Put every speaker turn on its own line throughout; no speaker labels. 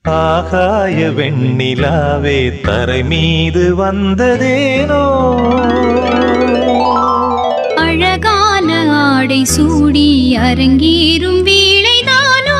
ஆகாய வெண்ணிலாவே தரை மீது வந்ததேனோ
அழகான ஆடை சூடி அரங்கேறும் வேளைதானோ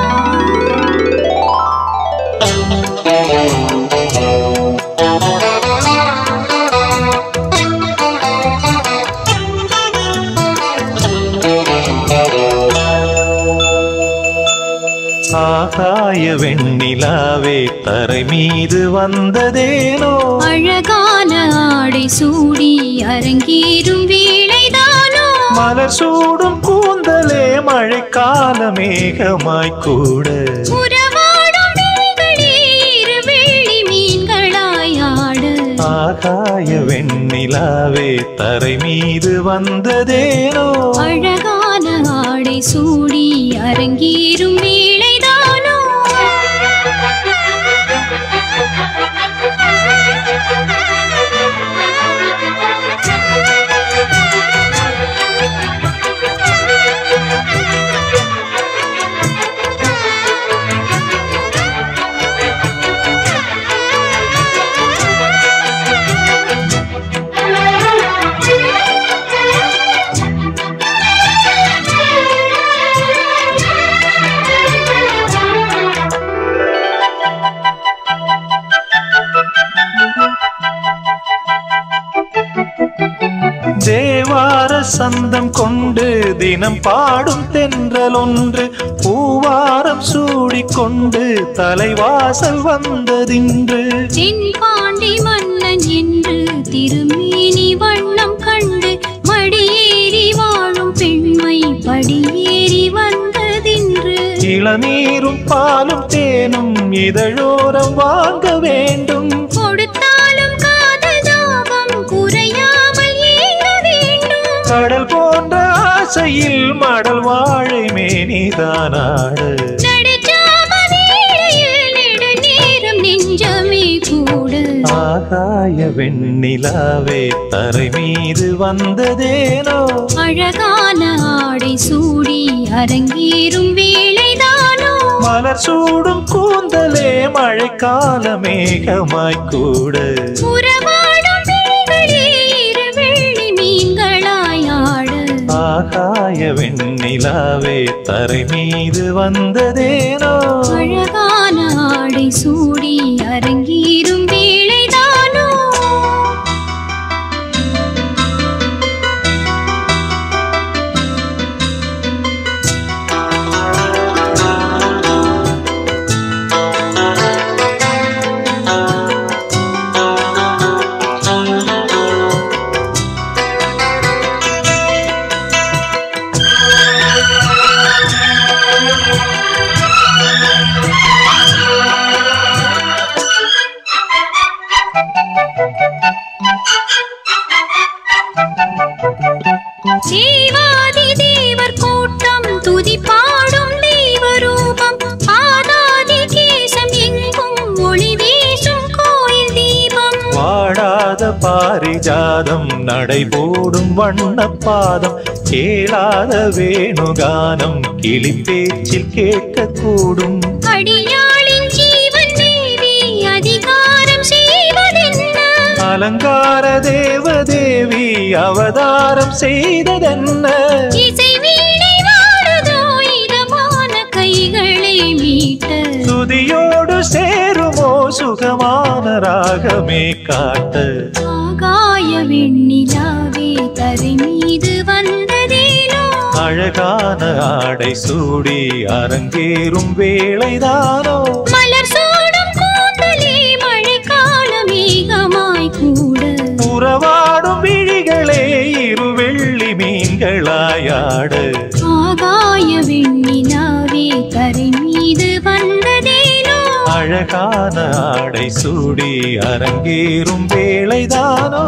ஆகாய வெண்ணிலாவே தரை மீது வந்ததேனோ
அழகான ஆடை சூடி அரங்கேறும் வேளைதானோ
மலர் சூடும் கூந்தலே மழைக்கால மேகமாய் கூட
உறவாடும் விழிகளே இரு வெள்ளி மீன்களாய் ஆட
ஆகாய வெண்ணிலாவே தரை மீது வந்ததேனோ
அழகான ஆடை சூடி அரங்கேறும் வேளைதானோ
தேவார சந்தம் கொண்டு தினம் பாடும் தென்றல் ஒன்று பூவாரம் சூடிக்கொண்டு தலைவாசல் வந்ததின்று
தென்பாண்டி மன்னன் என்று திருமேனி வண்ணம் கண்டு மடியேறி வாழும் பெண்மை படியேறி வந்ததின்று
இளநீரும் பாலும் தேனும் இதழோரம் வாங்க வேண்டும்
கொடுத்தாலும் காதல் தாபம் குறையாமல் ஏங்க வேண்டும்
கடல் போன்ற ஆசையில் மடல் வாழை மேனிதானாடு
நடுஜாம வேளையில் நெடுநேரம் நெஞ்சமே கூட
ஆகாய வெண்ணிலாவே தரை மீது வந்ததேனோ
அழகான ஆடை சூடி அரங்கேறும் வேளைதானோ
மலர் சூடும் கூந்தலே மழைக்கால மேகமாய் கூட
உறவாடும் விழிகளே இரு வெள்ளி மீன்களாய் ஆட
ஆகாய வெண்ணிலாவே தரை மீது வந்ததேனோ
அழகான ஆடை சூடி அரங்கேறும் வேளைதானோ தேவாதி தேவர் கூட்டம் துதி பாடும் தெய்வரூபம் ஆதாதி கேசம் எங்கும் ஒளி வீசும் கோயில் தீபம்
வாடாத பாரிஜாதம் நடைபோடும் வண்ணப்பாதம் கேளாத வேணுகானம் கிளி பேச்சில் கேட்கக்கூடும்
அடியாளின் ஜீவன் தேவி அதிகாரம் செய்வதென்ன
அலங்கார தேவதேவி அவதாரம் செய்ததென்ன
இசை வீணை வாடுதோ இதமான கைகளை மீட்ட
துதியோடு சேருமோ சுகமான ராகமே காட்ட
ஆகாய வெண்ணிலாவே தரை மீது வந்ததேனோ
அழகான ஆடை சூடி அரங்கேறும் வேளைதானோ
மலர் சூடும் கூந்தலே மழைக்கால மேகமாய் கூட
உறவாடும் விழிகளே இரு வெள்ளி மீன்களாயாட
ஆகாய வெண்ணிலாவே தரை மீது வந்ததேனோ
அழகான ஆடை சூடி அரங்கேறும் வேளைதானோ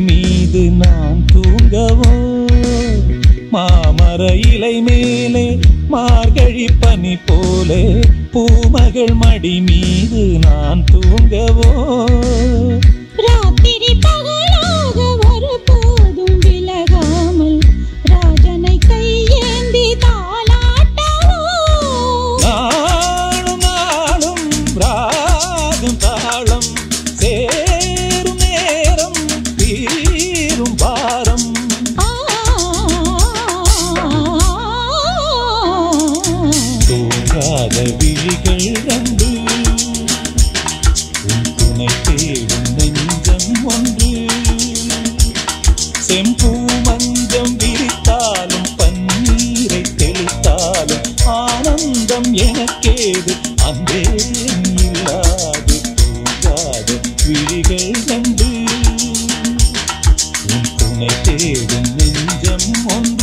மீது நான் தூங்கவோ மாமர இலை மேலே மார்கழி பனி போலே பூமகள் மடி மீது நான் தூங்கவோ
ராத்திரி பகலாக ஒருபோதும் விலகாமல் ராஜனை கையேந்தி தாலாட்டவோ
நாளும் நாளும் ராகம் தாளம் சேரும் நேரம் தீரும் பாரம் தூங்காத விழிகள் ரெண்டு உன் துணை தேடும் நெஞ்சம் ஒன்று செம்பூ மஞ்சம் விரித்தாலும் பன்னீரை தெளித்தாலும் ஆனந்தம் எனக்கேது அன்பே இல்லாது தூங்காத விழிகள் ரெண்டு உன் துணை தேடும் நெஞ்சம் ஒன்று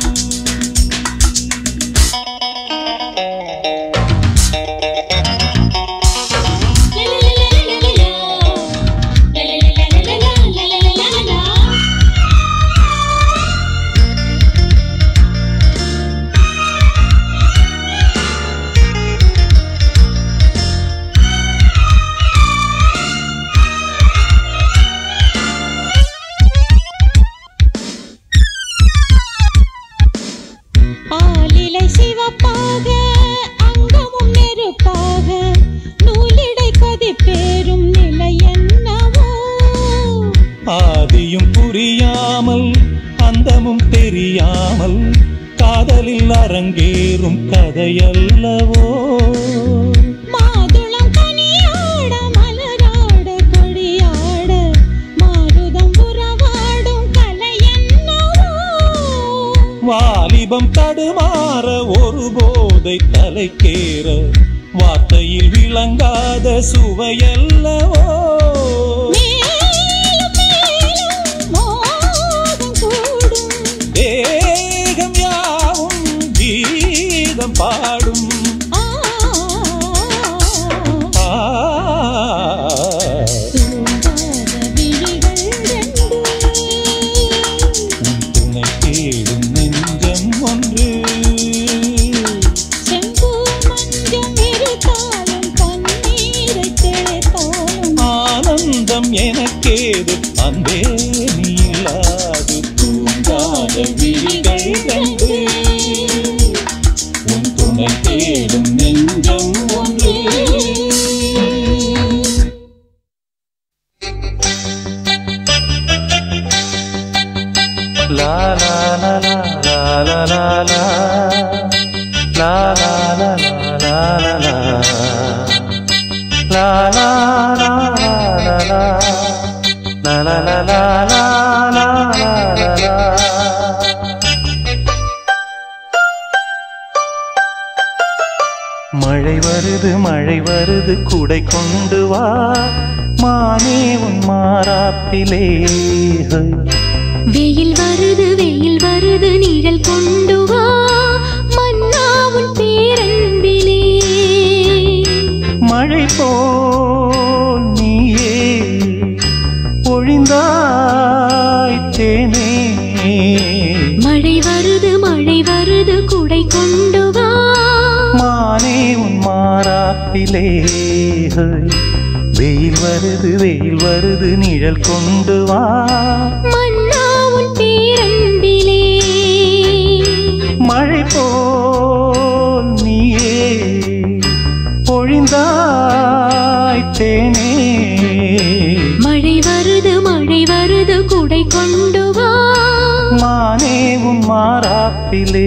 ஆலிலை சிவப்பாக அங்கமும் நெருப்பாக நூலிடை பதிப்பேறும் நிலை என்னவோ
ஆதியும் புரியாமல் அந்தமும் தெரியாமல் காதலில் அரங்கேறும் கதையல்லவோ
மாதுளம் கனியாட மலராட கொடியாட மாருதம் உறவாடும் கலை என்னவோ
வாலிபம் தடுமாற ஒரு போதை தலைக்கேற வார்த்தையில் விளங்காத சுவையல்லவோ
மேலும் மேலும் மோகம் கூடும்
தேகம் யாவும் கீதம் பாடும்
தூங்காத விழிகள் ரெண்டு
உன் துணை தேடும் நெஞ்சம் ஒன்று
செம்பூ மஞ்சம் இருத்தாலும் பன்னீரை தெளித்தாலும்
ஆனந்தம் எனக்கேது அன்பே நீ இல்லாது தூங்காத விழிகள் ரெண்டு உன் துணை தேடும் நெஞ்சம் ஒன்று லா லா லா லா லா லா லா லா லா லா லா லா லா லா லா லா லா லா la la la la la la la la. மழை வருது குடை கொண்டு வா மானே உன் மாறாப்பிலே
வெயில் வருது நிழல் கொண்டு வா மன்னா உன் பேரன்பிலே
மழை போல் நீயே பொழிந்தாய் தேனே
மழை வருது குடை கொண்டு வா
மானே உன் மாறாப்பிலே வெயில் வருது நிழல் கொண்டு வா
மன்னா உன் பேரன்பிலே
மழை போல் நீயே பொழிந்தாய் தேனே
மழை வருது குடை கொண்டு வா
மானே உன் மாறாப்பிலே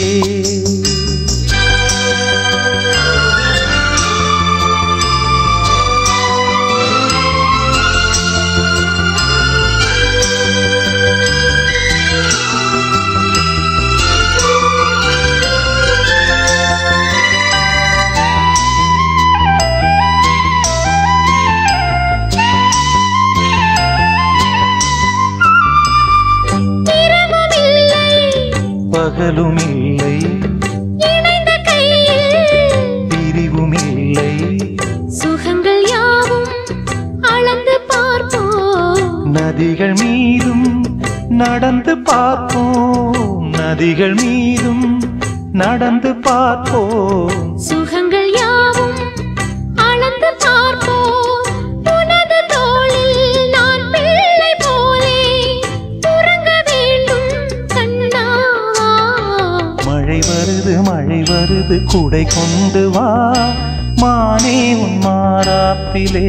பகலும் இல்லை
இணைந்த கையில்
பிரிவும் இல்லை
சுகங்கள் யாவும் அளந்து பார்ப்போம்
நதிகள் மீதும் நடந்து பார்ப்போம், நதிகள் மீதும் நடந்து பார்ப்போம்.
சுகங்கள் யாவும் அளந்து பார்ப்போம். உனது தோளில் நான் பிள்ளை போலே உறங்க வேண்டும் கண்ணாவா.
மழை வருது குடை கொண்டு வா, மானே உன் மாறாப்பிலே.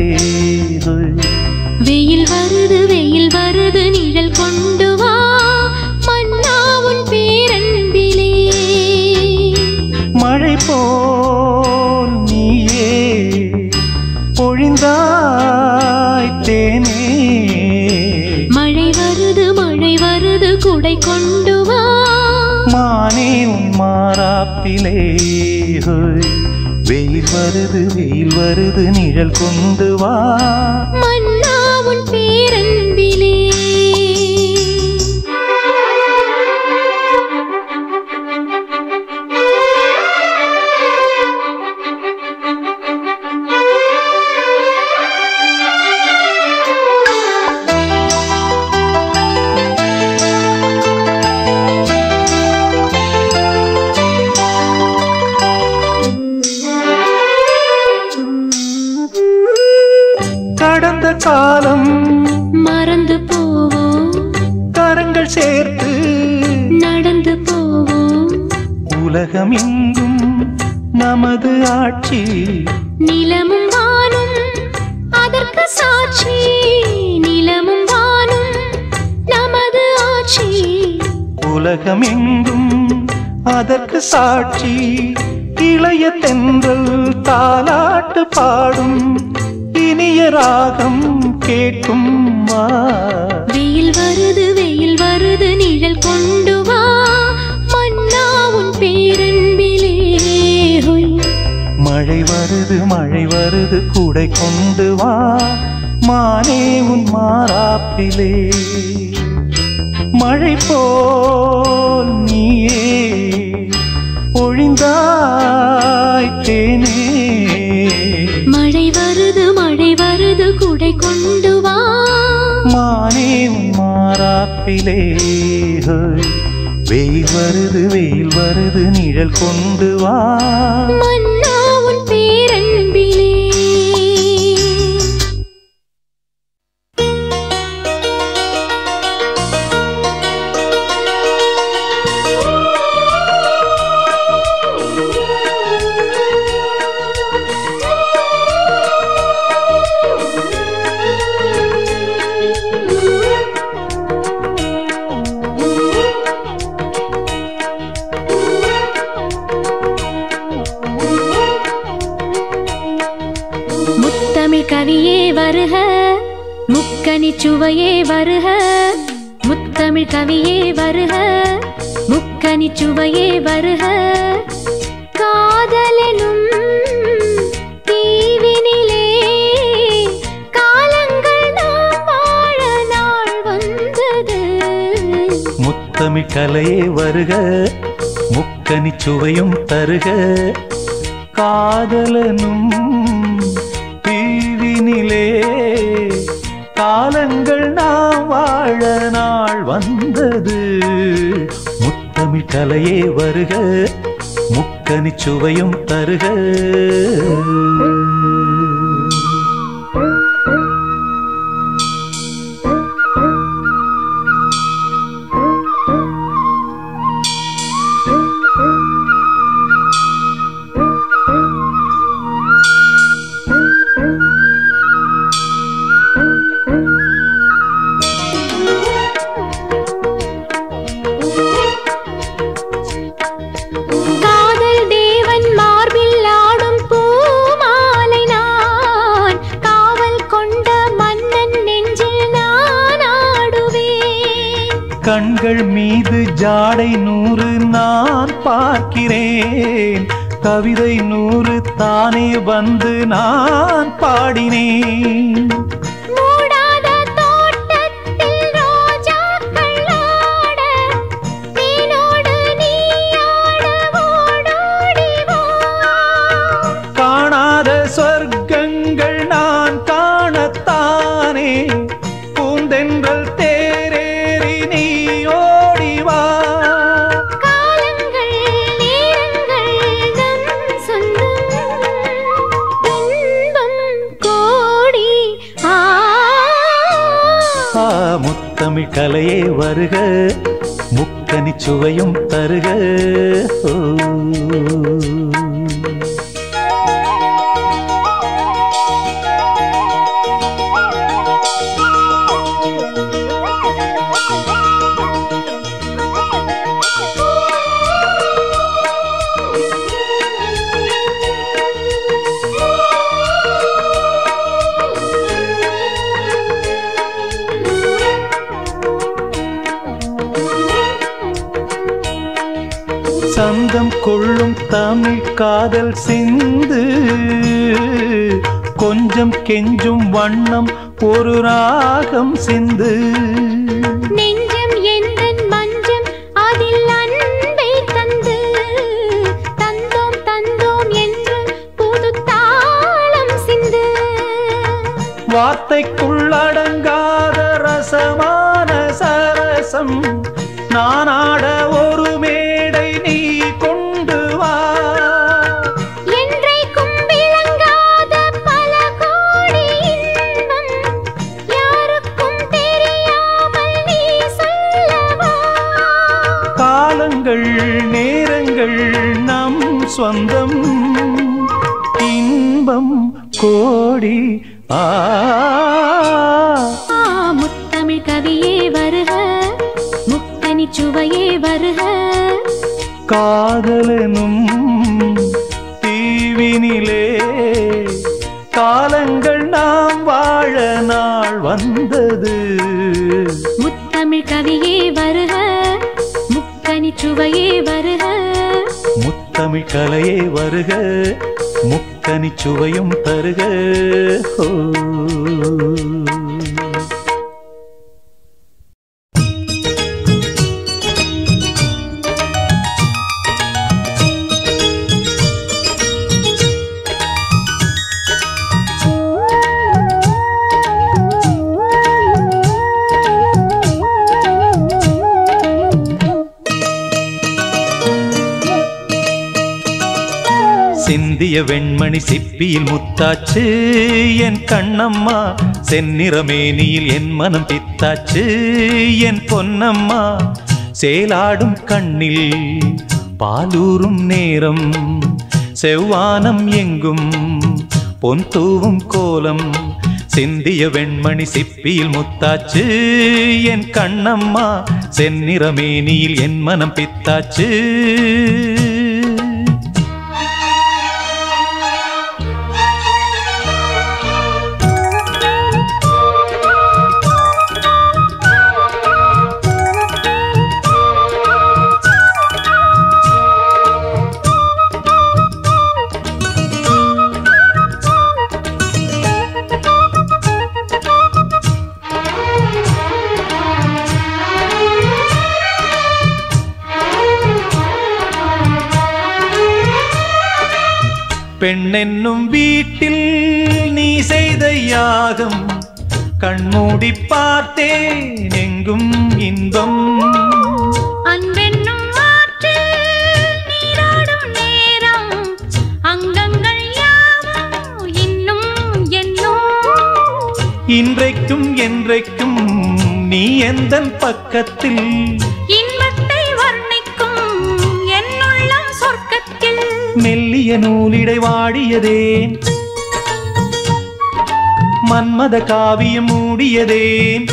வெயில் வருது நிழல் கொண்டு வா, மன்னா உன் பேரன்பிலே.
மழை போல் நீயே பொழிந்தாய் தேனே.
மழை வருது குடை கொண்டு வா,
மானே உன் மாறாப்பிலே. வெயில் வருது நிழல் கொண்டு வா,
மன்னா உன் பேரன்பிலே.
கடந்த காலம்
மறந்து போவோம்,
கரங்கள் சேர்த்து
நடந்து போவோம்.
உலகம் எங்கும் நமது ஆட்சி,
நிலமும் வானும் அதற்கு சாட்சி. நிலமும் வானும் நமது ஆட்சி,
உலகம் எங்கும் அதற்கு சாட்சி. இளைய தென்றல் தாலாட்டு பாடும், இனிய ராகம் கேட்கும் வா.
வெயில் வருது நிழல் கொண்டு வா, மன்னா உன் பேரன்பிலே.
மழை வருது குடை கொண்டு வா, மானே உன் மாறாப்பிலே. மழை போல் நீயே பொழிந்தாய் தேனே.
மழை வருது குடை கொண்டு வா,
மானே உன் மாறாப்பிலே. வெயில் வருது நிழல் கொண்டு வா,
மன்னா உன் பேரன்பிலே. கவியே வருக, முக்கனி சுவையே வருக. முத்தமிழ் கவியே வருக, முக்கனி சுவையே வருக. காதலெனும் தீவினிலே காலங்கள் நாம் வாழ நாள் வந்தது.
முத்தமிழ் கலையே வருக, முக்கனி சுவையும் தருக. காதலனும் தீவினிலே காலங்கள் நாம் வாழ நாள் வந்தது. முத்தமிழ் கலையே வருக, முக்கனி சுவையும் தருக. கண்கள் மீது ஜாடை 100 நான் பார்க்கிறேன். கவிதை 100 தானே வந்து நான் பாடினேன். காணாத சொர்க்கங்கள் நான் காணத்தானே பூந்தென்றல் வருக முக்கனி சுவையும் தருக. சந்தம் கொள்ளும் தமிழ் காதல் சிந்து கொஞ்சம் கெஞ்சும் வண்ணம் ஒரு ராகம் சிந்து.
நெஞ்சம் எந்தன் மஞ்சம் அதில் அன்பை தந்து தந்தோம் தந்தோம் என்று புது தாளம் சிந்து.
வார்த்தைக்குள்ளடங்காத ரசமான சரசம் நானாட ஒரு மேடை நீ கொண்டு வா.
என்றைக்கும் விளங்காத பல கோடி இன்பம் யாருக்கும் தெரியாமல் நீ சொல்லவா.
காலங்கள் நேரங்கள் நம் சொந்தம் இன்பம் கோடி.
முத்தமிழ் கவியே வருக முக்கனி சுவையே வருக.
காதலனும் தீவினிலே காலங்கள் நாம் வாழ நாள் வந்தது.
முத்தமிழ் கவியே வருக முக்கனி சுவையே வருக.
முத்தமிழ் கலையே வருக முக்கனி சுவையும் தருக. சிந்திய வெண்மணி சிப்பியில் முத்தாச்சு என் கண்ணம்மா. செந்நிறமேனியில் என் மனம் பித்தாச்சு என் பொன்னம்மா. சேலாடும் கண்ணில் பாலூரும் நேரம் செவ்வானம் எங்கும் பொன் தூவும் கோலம். சிந்திய வெண்மணி சிப்பியில் முத்தாச்சு என் கண்ணம்மா. செந்நிறமேனியில் என் மனம் பித்தாச்சு. பெண்ணென்னும் வீட்டில் நீ செய்த யாகம் கண்மூடி பார்த்தேன் எங்கும் இன்பம்.
அன்பென்னும் ஆற்றில் நீராடும் நேரம் அங்கங்கள் யாவும் இன்னும் என்னும்.
இன்றைக்கும் என்றைக்கும் நீ எந்தன் பக்கத்தில்
இன்பத்தை வர்ணிக்கும் என்னுள்ளம் சொர்க்கத்தில்.
மெல்லிய நூலிடை வாடியதேன் மன்மத காவியம் மூடியதேன்.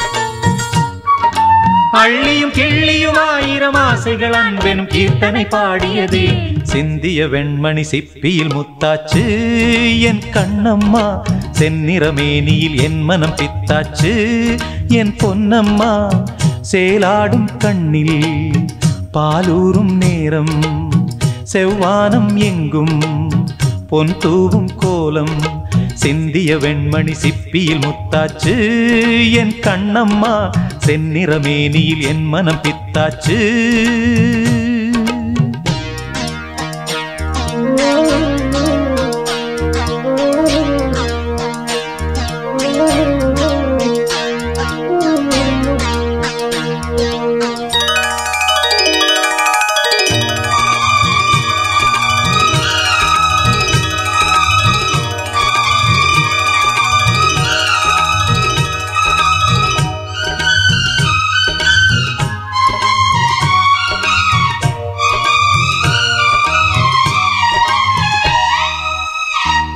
அள்ளியும் கிள்ளியும் ஆயிரம் ஆசைகள் அன்பெனும் கீர்த்தனை பாடியதே. சிந்திய வெண்மணி சிப்பியில் முத்தாச்சு என் கண்ணம்மா. செந்நிறமேனியில் என் மனம் பித்தாச்சு என் பொன்னம்மா. சேலாடும் கண்ணில் பாலூரும் நேரம் செவ்வானம் எங்கும் பொன் தூவும் கோலம். சிந்திய வெண்மணி சிப்பியில் முத்தாச்சு என் கண்ணம்மா. செந்நிறமேனியில் என் மனம் பித்தாச்சு.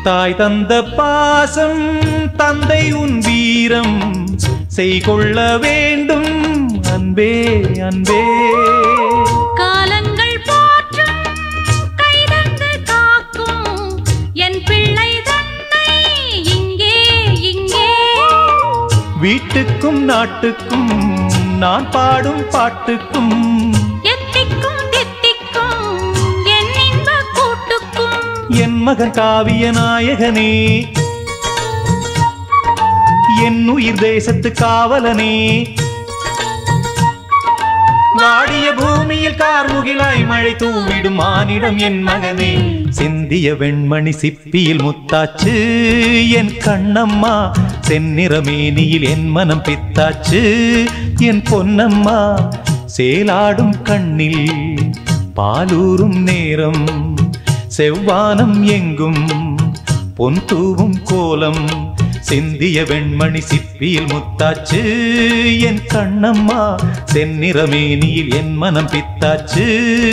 தாய் தந்த பாசம் தந்தை உன் வீரம் செய்கொள்ள வேண்டும் அன்பே அன்பே.
காலங்கள் போற்றும் கைதந்து காக்கும் என் பிள்ளை தன்னை இங்கே இங்கே.
வீட்டுக்கும் நாட்டுக்கும் நான் பாடும் பாட்டுக்கும்
எத்திக்கும் தித்திக்கும் என் இன்ப கூட்டுக்கும்
என் மகன் காவிய நாயகனே என் உயிர் தேசத்து காவலனே. வாடிய பூமியில் கார்முகிலாய் மழை தூவிடும் மானிடம் என் மகனே. சிந்திய வெண்மணி சிப்பியில் முத்தாச்சு என் கண்ணம்மா. செந்நிறமேனியில் என் மனம் பித்தாச்சு என் பொன்னம்மா. சேலாடும் கண்ணில் பாலூரும் நேரம் செவ்வானம் எங்கும் பொன் தூவும் கோலம். சிந்திய வெண்மணி சிப்பியில் முத்தாச்சு என் கண்ணம்மா. செந்நிறமேனியில் என் மனம் பித்தாச்சு.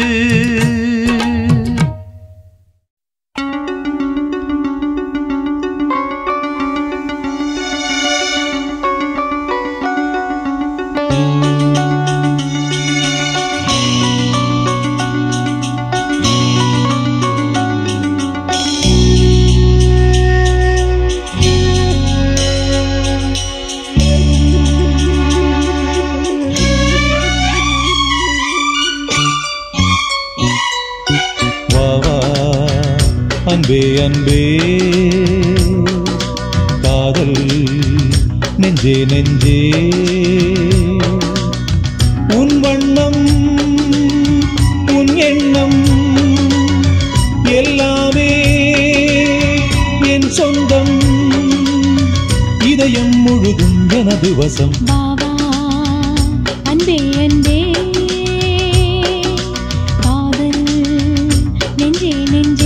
அன்பே அன்பே காதல் நெஞ்சே நெஞ்சே. உன் வண்ணம் உன் எண்ணம் எல்லாமே என் சொந்தம். இதயம் முழுதும் எனது வசம்.
பாவா அன்பே அன்பே காதல் நெஞ்சே நெஞ்சே.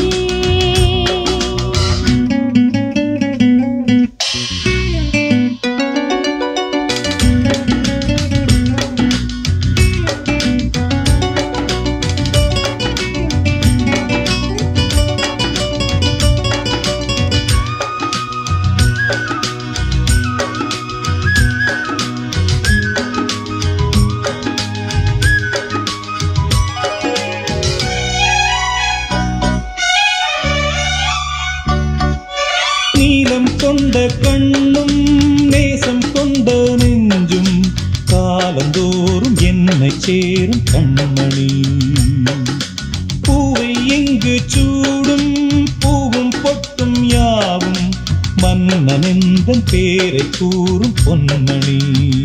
நீலம் கொண்ட கண்ணும் நேசம் கொண்ட நெஞ்சும் காலந்தோறும் என்னை சேரும் கண்மணி. பூவை எங்கு சூடும் பூவும் பொட்டும் யாவும் மன்னனெந்தன் பேரை கூறும் பொன்மணி.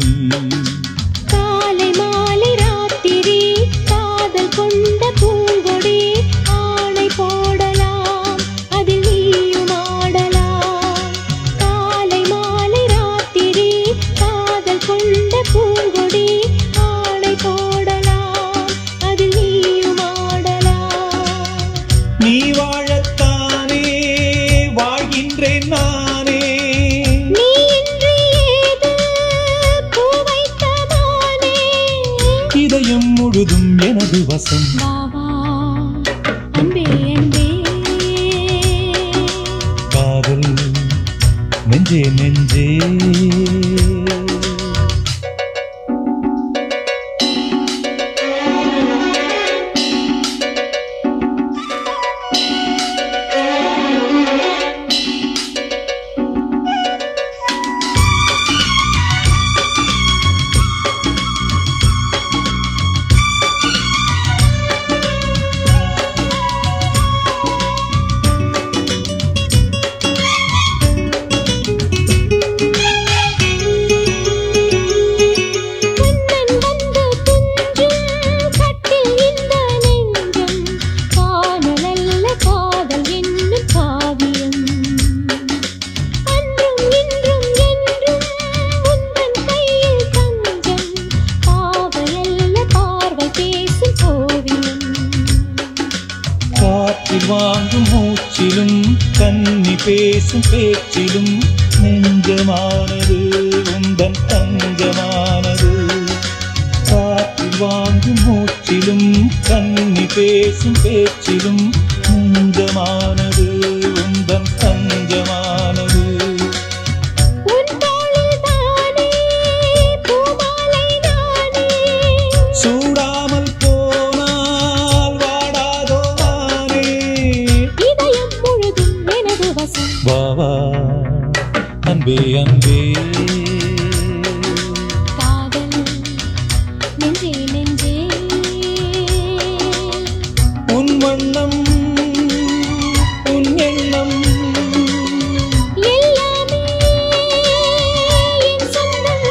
காலை மாலை ராத்திரி காதல் கொண்ட பூங்கொடி ஆணை போடலாம் அதில் நீயும் ஆடலாம். காலை மாலை ராத்திரி காதல் கொண்ட பூங்கொடி ஆணை போடலாம் அதில் நீயும் ஆடலாம்.
நீ வாழத்தானே வாழ்கின்றேன் நானே.
நீ இன்றி ஏது பூ வைத்ததானே.
இதயம் முழுதும் எனது வசம்.
பாவா அன்பே அன்பே
காதல் நெஞ்சே நெஞ்சே. வாங்கும் மூச்சிலும் கன்னி பேசும் பேச்சிலும் நெஞ்சமானது உந்தன் தஞ்சமானது. காற்றில் வாங்கும் மூச்சிலும் கன்னி பேசும் பேச்சிலும் நெஞ்சமானது உந்தன் அன்பே அன்பே
காதல் நெஞ்சே நெஞ்சே
உன் வண்ணம் உன் எண்ணம்
எல்லாமே என் சொந்தம்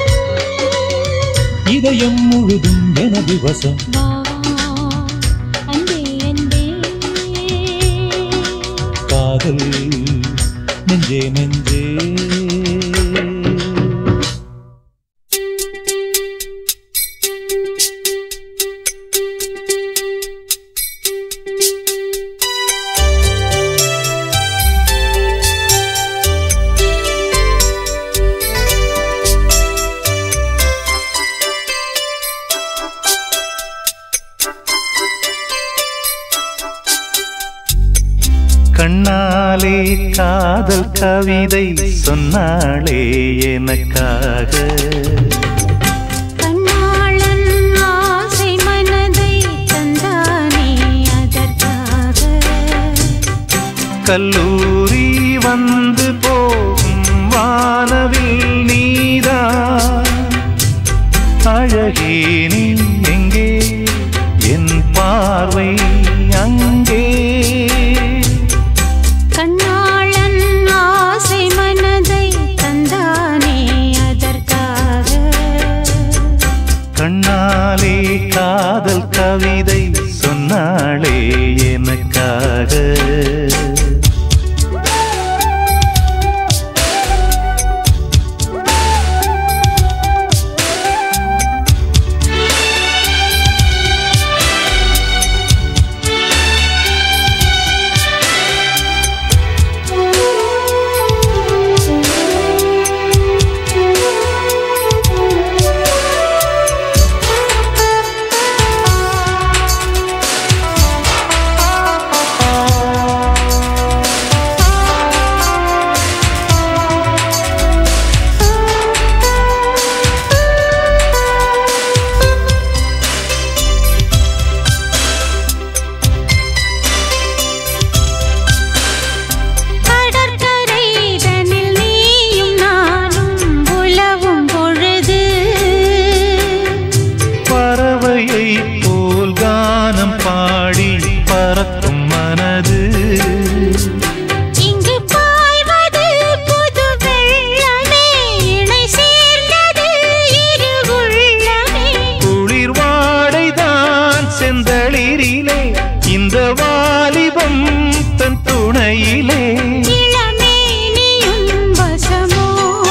இதயம் முழுதும் எனது வசம்
வா அன்பே அன்பே
காதல் நெஞ்சே நெஞ்சே கண்ணாலே காதல் கவிதை சொன்னாளே எனக்காக
கண்ணாளன் ஆசை மனதை தந்தானே அதற்காக
கல்லூரி வந்து போகும் வானவில் நீதான் அழகே நீ எங்கே என் பார்வை அங்கே
கண்ணாளன் ஆசை மனதை தந்தானே அதற்காக
கண்ணாலே காதல் கவிதை சொன்னாளே எனக்காக இந்த வாலிபம் தன் துணையிலே
இளமேனியும் வசமோ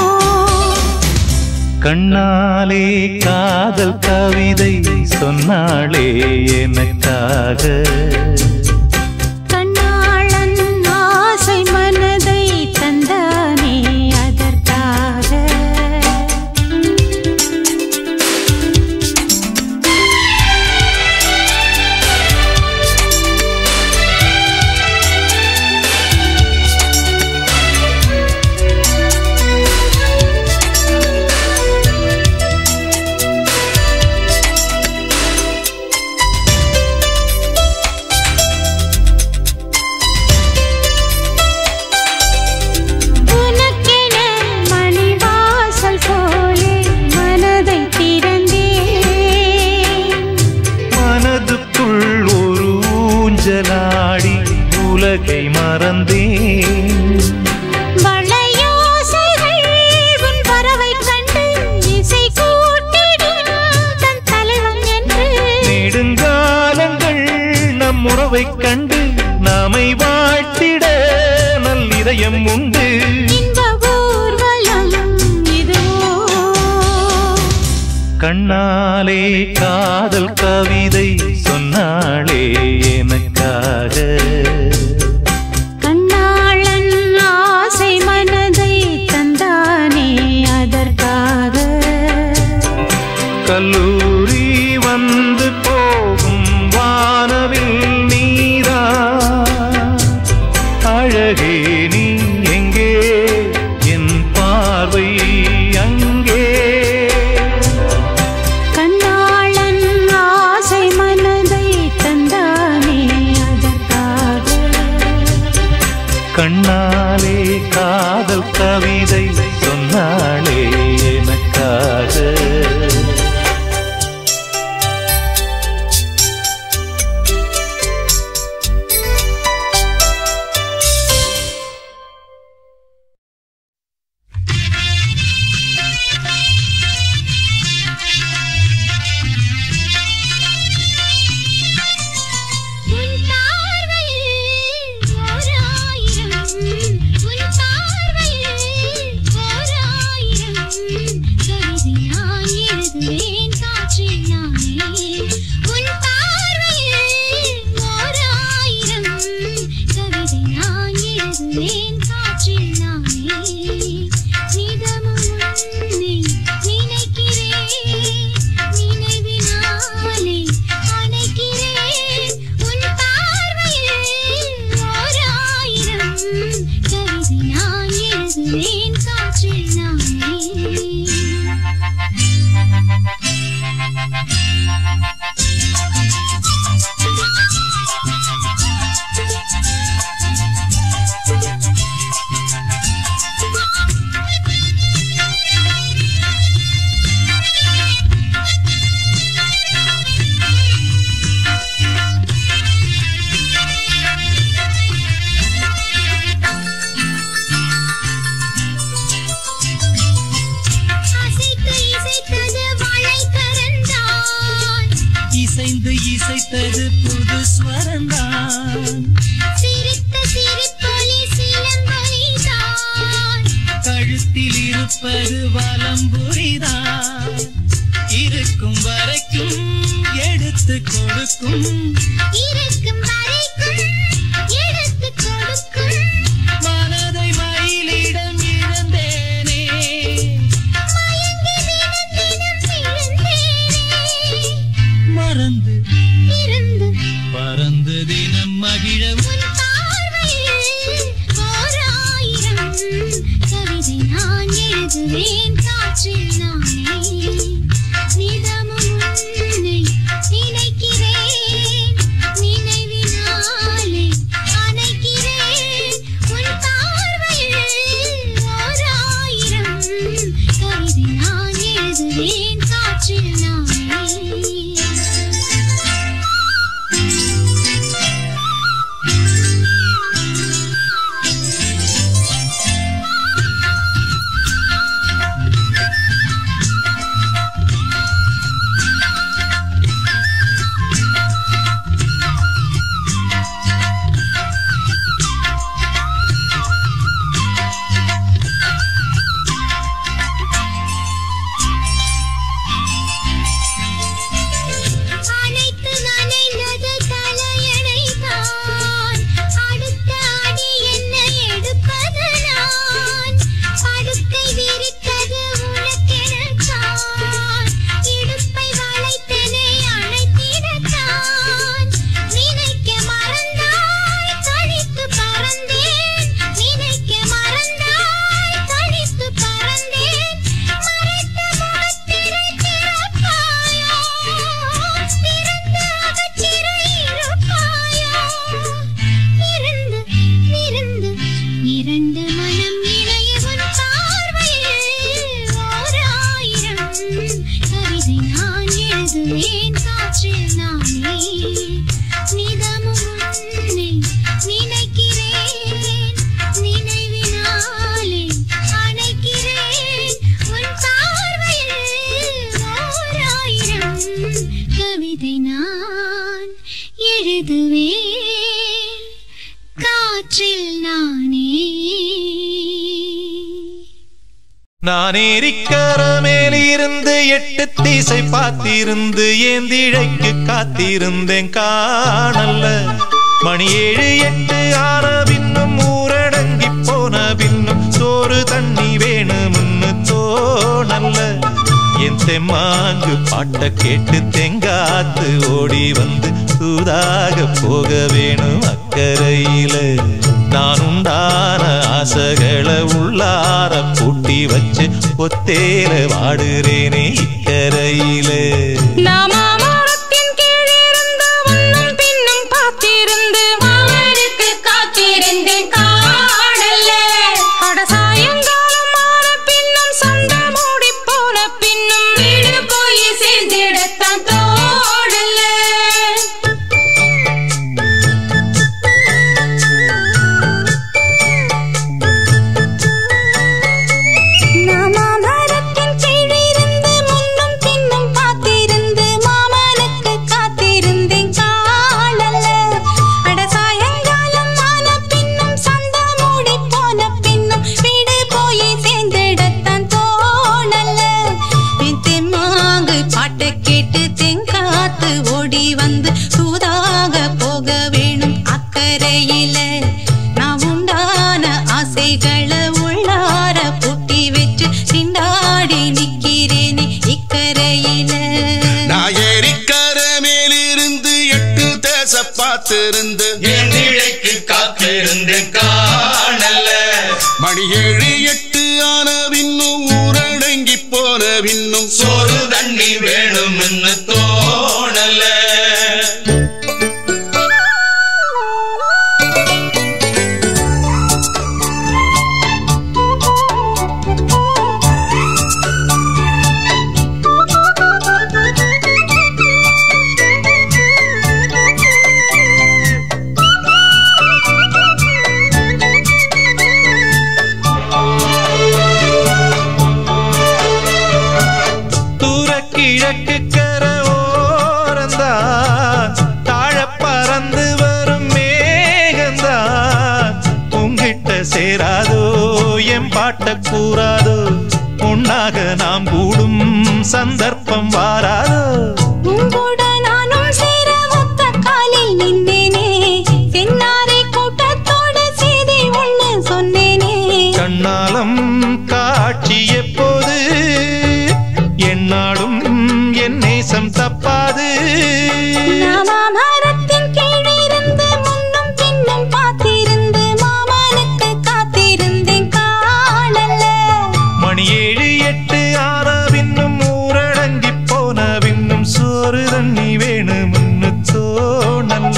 கண்ணாலே காதல் கவிதை சொன்னாளே எனக்காக
கண்ணாளன் ஆசை மனதை தந்தானே அதற்காக
ஊஞ்சலாடி உலகை மறந்தேன்
வளையோசைகள் உன் பறவை கண்டு இசை கூட்டிடும் தன் தலைவன் என்று
நெடுங்காலங்கள் நம் உறவை கண்டு நாமை வாழ்த்திட நல்லிதயம் உண்டு
இன்ப ஊர்வலம் இதுவோ
கண்ணாலே காதல் கவிதை சொன்னாளே எனக்காக
கண்ணாளன் ஆசை மனதை தந்தானே அதற்காக
கல்லூரி வந்து போகும் வானவில் நீரா அழகே நீ எங்கே என் பார்வை அங்கே
கண்ணாளன் ஆசை மனதை தந்தானே அதற்காக
கண்ணாலே காதல் கவிதை சொன்ன
அசைந்து இசைத்தது புது ஸ்வரந்தான்
சிரித்த சிரிப்பொலி சிலம்பொலிதான்
கழுத்தில் இருப்பது வலம்புரிதான் இருக்கும் வரைக்கும் எடுத்து கொடுக்கும்
இருக்கும் வரைக்கும் எடுத்து கொடுக்கும்
மனதை மயிலிடம் இழந்தேனே
மயங்கி தினம் தினம் விழுந்தேனே
மறந்து
இருந்து
பறந்து தினம் மகிழ
உன் பார்வையில் ஓராயிரம் கவிதை நான் எழுதுவேன் காற்றில் நானே நிதமும் உன்னை நினைக்கிறேன் நினைவினாலே அணைக்கிறேன் உன் பார்வையில் ஓராயிரம் கவிதை நான் எழுதுவேன் காற்றில் நானே அனைத்து நனைந்தது தலையணைதான் அடுத்த அடி என்ன எடுப்பது நான் படுக்கை விரித்தது உனக்கெனத்தான் இடுப்பை வளைத்தனை அணைத்திடத்தான் நினைக்க மறந்தாய் தனித்து பறந்தேன் நினைக்க மறந்தாய் தனித்து பறந்தேன் மறைத்த முகத்திரை திறப்பாயோ திறந்து அகற்றிரை இருப்பாயோ இருந்து இருந்து இரண்டு மனம் இணைய உன் பார்வையில் ஓராயிரம் கவிதை நான் எழுதுவேன் காற்றில் நானே நிதமும் உன்னை நினைக்கிறேன் நினைவினாலே அணைக்கிறேன் உன் பார்வையில் ஓராயிரம் கவிதை நான் எழுதுவேன் காற்றில் நானே
நான் ஏரிக்கர மேலிருந்து 8 திசை பார்த்திருந்து ஏந்திழைக்கு காத்திருந்தேன் காணல்ல மணி 7 8 ஆன பின்னும் ஊரடங்கி போன பின்னும் சோறு தண்ணி வேணும்னு தோணல்ல என் தெம்மாங்கு பாட்ட கேட்டு தெங்காத்து ஓடி வந்து சூதாக போக வேணும் அக்கறையில நான் உண்டான ஆசைகளை உள்ளார பூட்டி வச்சு ஒத்தேல வாடுறேனே இக்கரையில
நாமரத்தின் கீழிருந்து முன்னும் பின்னும் பார்த்திருந்து அவருக்கு காத்திருந்தேன் காணல்ல அட சாயங்காலம் ஆன பின்னும் சண்டை மூடி போன பின்னும் வீடு போய் சேர்ந்திடத்தான் தோடல்ல நாமரத்தின் கீழிருந்து முன்னும் பின்னும் பார்த்திருந்து மாமனுக்கு காத்திருந்தேன் காணல்ல அட சாயங்காலம் ஆன பின்னும் சண்டை மூடி போன பின்னும் வீடு போய் சேர்ந்திடத்தான் தோணல்ல என் தெம்மாங்கு பாட்டு கேட்டு தெங்காத்து ஓடி வந்து சூதாக போக வேணும் அக்கறையில நான் உண்டான ஆசைகளை உள்ளார பூட்டி வச்சு திண்டாடி நிக்கிறேனே இக்கரையில
நான் ஏரிக்கர மேலிருந்து 8 தேச பார்த்திருந்து
ஏந்திழைக்கு காத்திருந்தேன் காணல்ல
மணி 7 8 ஆன பின்னும் ஊரடங்கி போன பின்னும்
சோறு தண்ணி வேணும்னு தோணல
சந்தர்ப்பம் வாராதோ
உங்கூட நானும் சேர ஒத்த காலில் நின்றேனே சென்னாரை கூட்டத்தோடு செய்தி ஒண்ணு சொன்னேனே
கண்ணாலம் காட்சி எப்போது என்னாடும் என் நேசம் தப்பாது
மரத்தின் கீழிருந்து முன்னும் பின்னும் பார்த்திருந்து மாமனுக்கு காத்திருந்தேன் காணல
மணி 7 8 ஆன பின்னும் ஊரடங்கி போன பின்னும் சோறு தண்ணி வேணும்னு தோணல்ல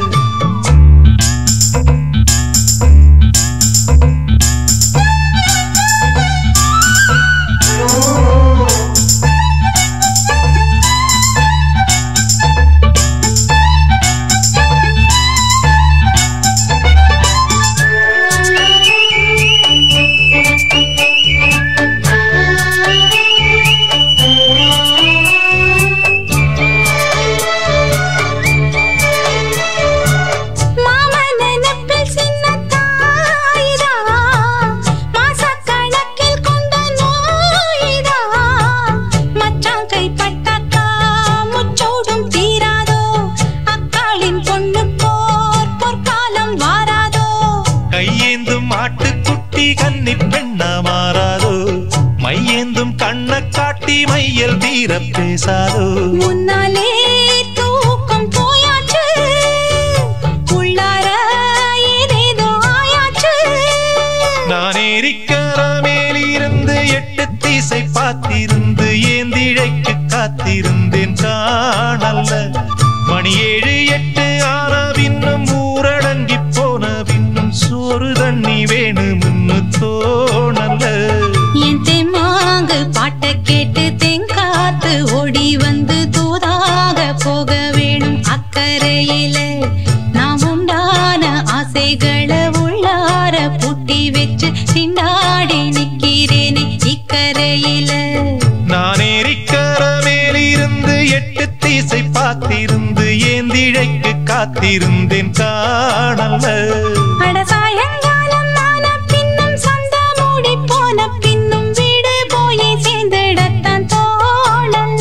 பேசாதோ
முன்னாலே தூக்கம் போயாச்சு உள்ளார ஏதேதோ ஆயாச்சு
நான் ஏரிக்கர மேலிருந்து 8 திசை பார்த்திருந்து ஏந்திழைக்கு காத்திருந்தேன் காணல்ல மணி 7 8 ஆன பின்னும் ஊரடங்கி போன பின்னும் சோறு தண்ணி வேணும்னு தோணல்ல
என் தெம்மாங்கு பாட்டை கேட்டு தெங்காத்து ஓடி வந்து தூதாக போக வேணும் அக்கறையில நாம் உண்டான ஆசைகளை உள்ளார பூட்டி வச்சு திண்டாடி நிக்கிறேனே இக்கரையில
நான் ஏரிக்கர மேலிருந்து 8 திசை பார்த்திருந்து ஏந்திழைக்கு காத்திருந்தேன் காணல்ல
அட சாயங்காலம் ஆன பின்னும் சந்த மூடி போன பின்னும் வீடு போய் சேர்ந்திடத்தான் தோணல்ல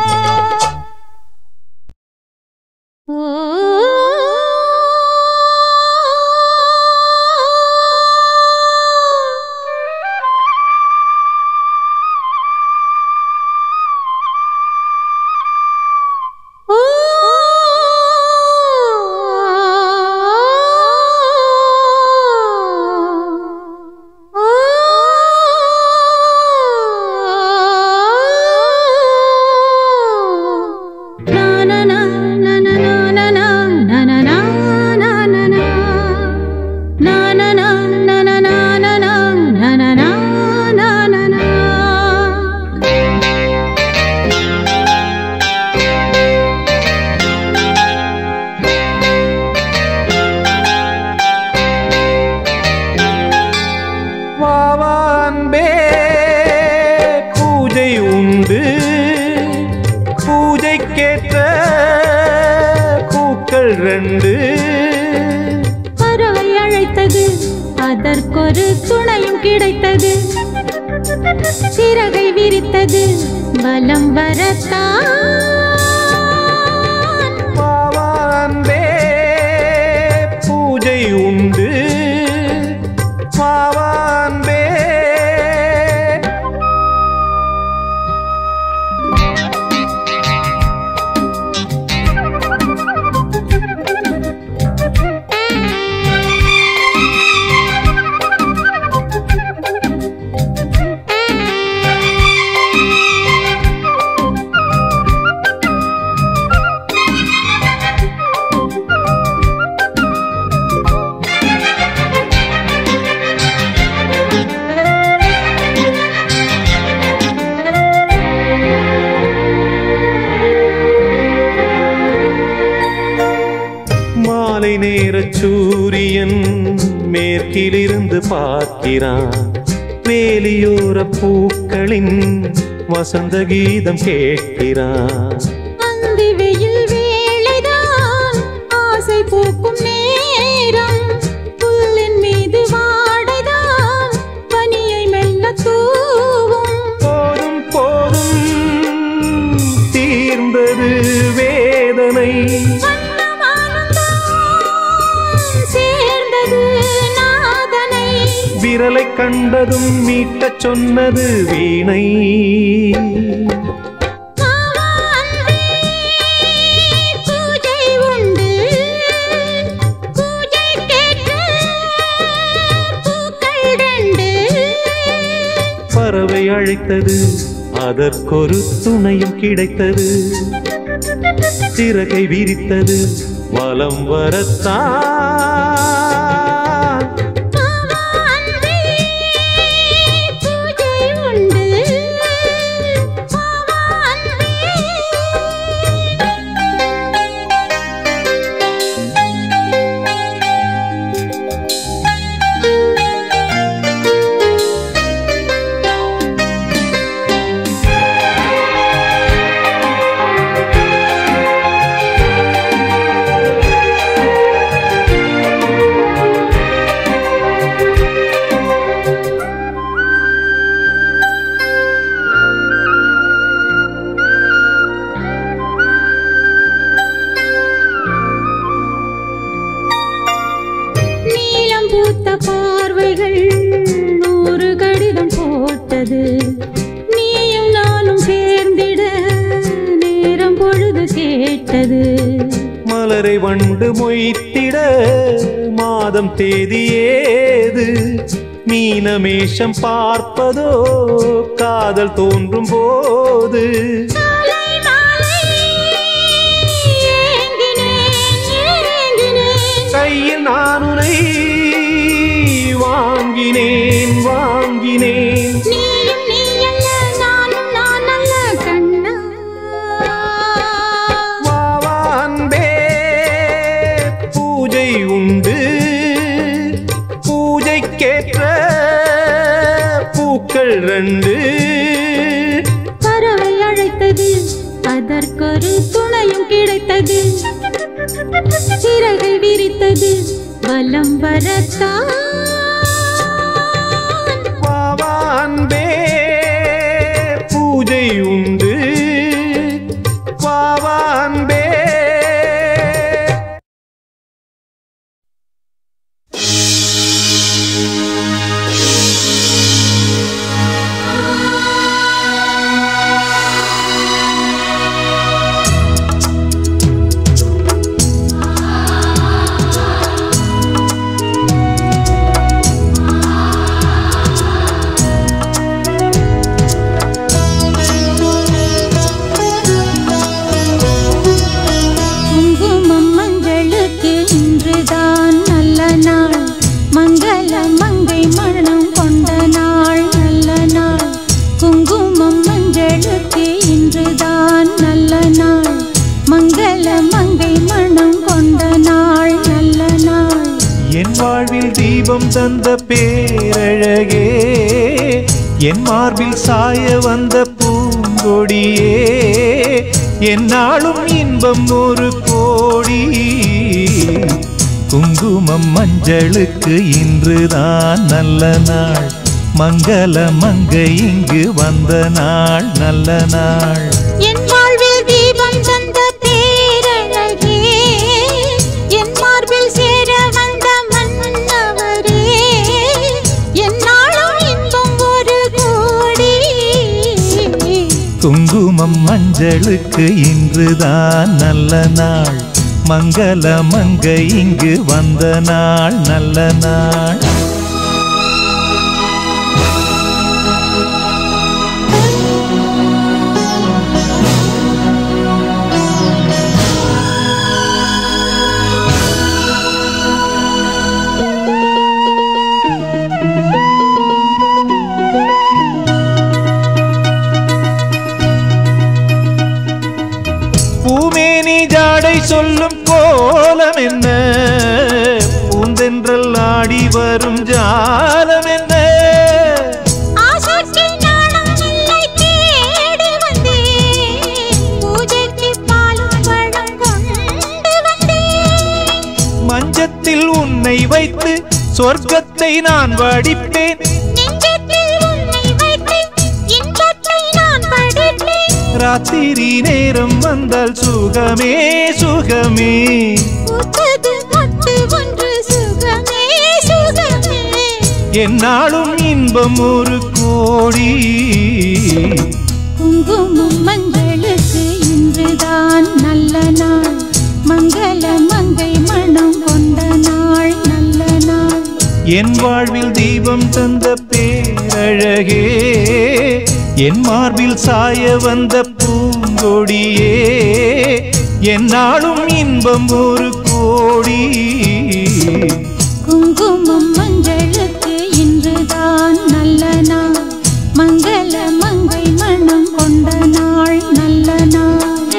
பறவை அழைத்தது அதற்கொரு துணையும் கிடைத்தது சிறகை விரித்தது பலம் வரத்தான்
பாவான்பே பூஜை உண்டு பாவான்பே சூரியன் மேற்கிலிருந்து பார்க்கிறான் வேலியோர பூக்களின் வசந்த கீதம் கேட்கிறான்
அந்தி வெயில் வேளைதான் ஆசை பூக்கும் நேரம் புல்லின் மீது வாடைதான் பனியை மெல்ல தூவும்
போதும் போதும் வீணை
சேர்ந்தது நாதனை
விரலை கண்டதும் மீட்டச் சொன்னது வீணை
பூஜை உண்டு பூஜைக்கேற்ற பூக்கள் ரெண்டு
பறவை அழைத்தது அதற்கொரு துணையும் கிடைத்தது சிறகை விரித்தது வலம் வரத்தான்
பூஜை உண்டு பார்வைகள் 100 கடிதம் போட்டது நீயும் நானும் சேர்ந்திட நேரம் பொழுது கேட்டது
மலரை வண்டு மொய்த்திட மாதம் தேதி ஏது மீனமேஷம் பார்ப்பதோ காதல் தோன்றும் போது கையில் நானுனை வாங்கினேன் வாங்கினேன்
நீயும் நீ அல்ல நானும் நான் அல்ல கண்ணா
வா அன்பே பூஜை உண்டு பூஜைக்கேற்ற பூக்கள் ரெண்டு
பறவை அழைத்தது அதற்கொரு துணையும் கிடைத்தது சிறகை விரித்தது வலம் வரத்தான்
அன்பே பூஜை உண்டு வா அன்பே தீபம் தந்த பேரழகே என் மார்பில் சாய வந்த பூங்கொடியே என்னாலும் இன்பம் ஒரு கோடி குங்குமம் மஞ்சளுக்கு இன்றுதான் நல்ல நாள் மங்கள மங்கை இங்கு வந்த நாள் நல்ல நாள்
என் வாழ்வில் தீபம் தந்த பேரழகே என் மார்பில் சேர வந்த மன்னவரே என்னாலும் இன்பம் ஒரு கோடி
குங்குமம் மஞ்சளுக்கு இன்றுதான் நல்ல நாள் மங்கள மங்கை இங்கு வந்த நாள் நல்ல நாள் பூமேனி ஜாடை சொல்லும் கோலம் என்ன பூந்தென்றல் ஆடி வரும் ஜாலம் என்ன மஞ்சத்தில் உன்னை வைத்து சொர்க்கத்தை நான் வடிப்பேன் ராத்திரி நேரம் வந்தால் சுகமே சுகமே
சுகமே சுகமே
என்னாலும் இன்பம் ஒரு கோடி
குங்குமம் மஞ்சளுக்கு இன்றுதான் நல்ல நாள் மங்கள மங்கை மனம் கொண்ட நாள் நல்ல நாள்
என் வாழ்வில் தீபம் தந்த பேரழகே என் மார்பில் சாய வந்த பூங்கொடியே என்னாலும் இன்பம் ஒரு கோடி
குங்குமம் மஞ்சளுக்கு இன்றுதான் நல்ல நாள் மங்கள மங்கை மனம் கொண்ட நாள் நல்ல நாள்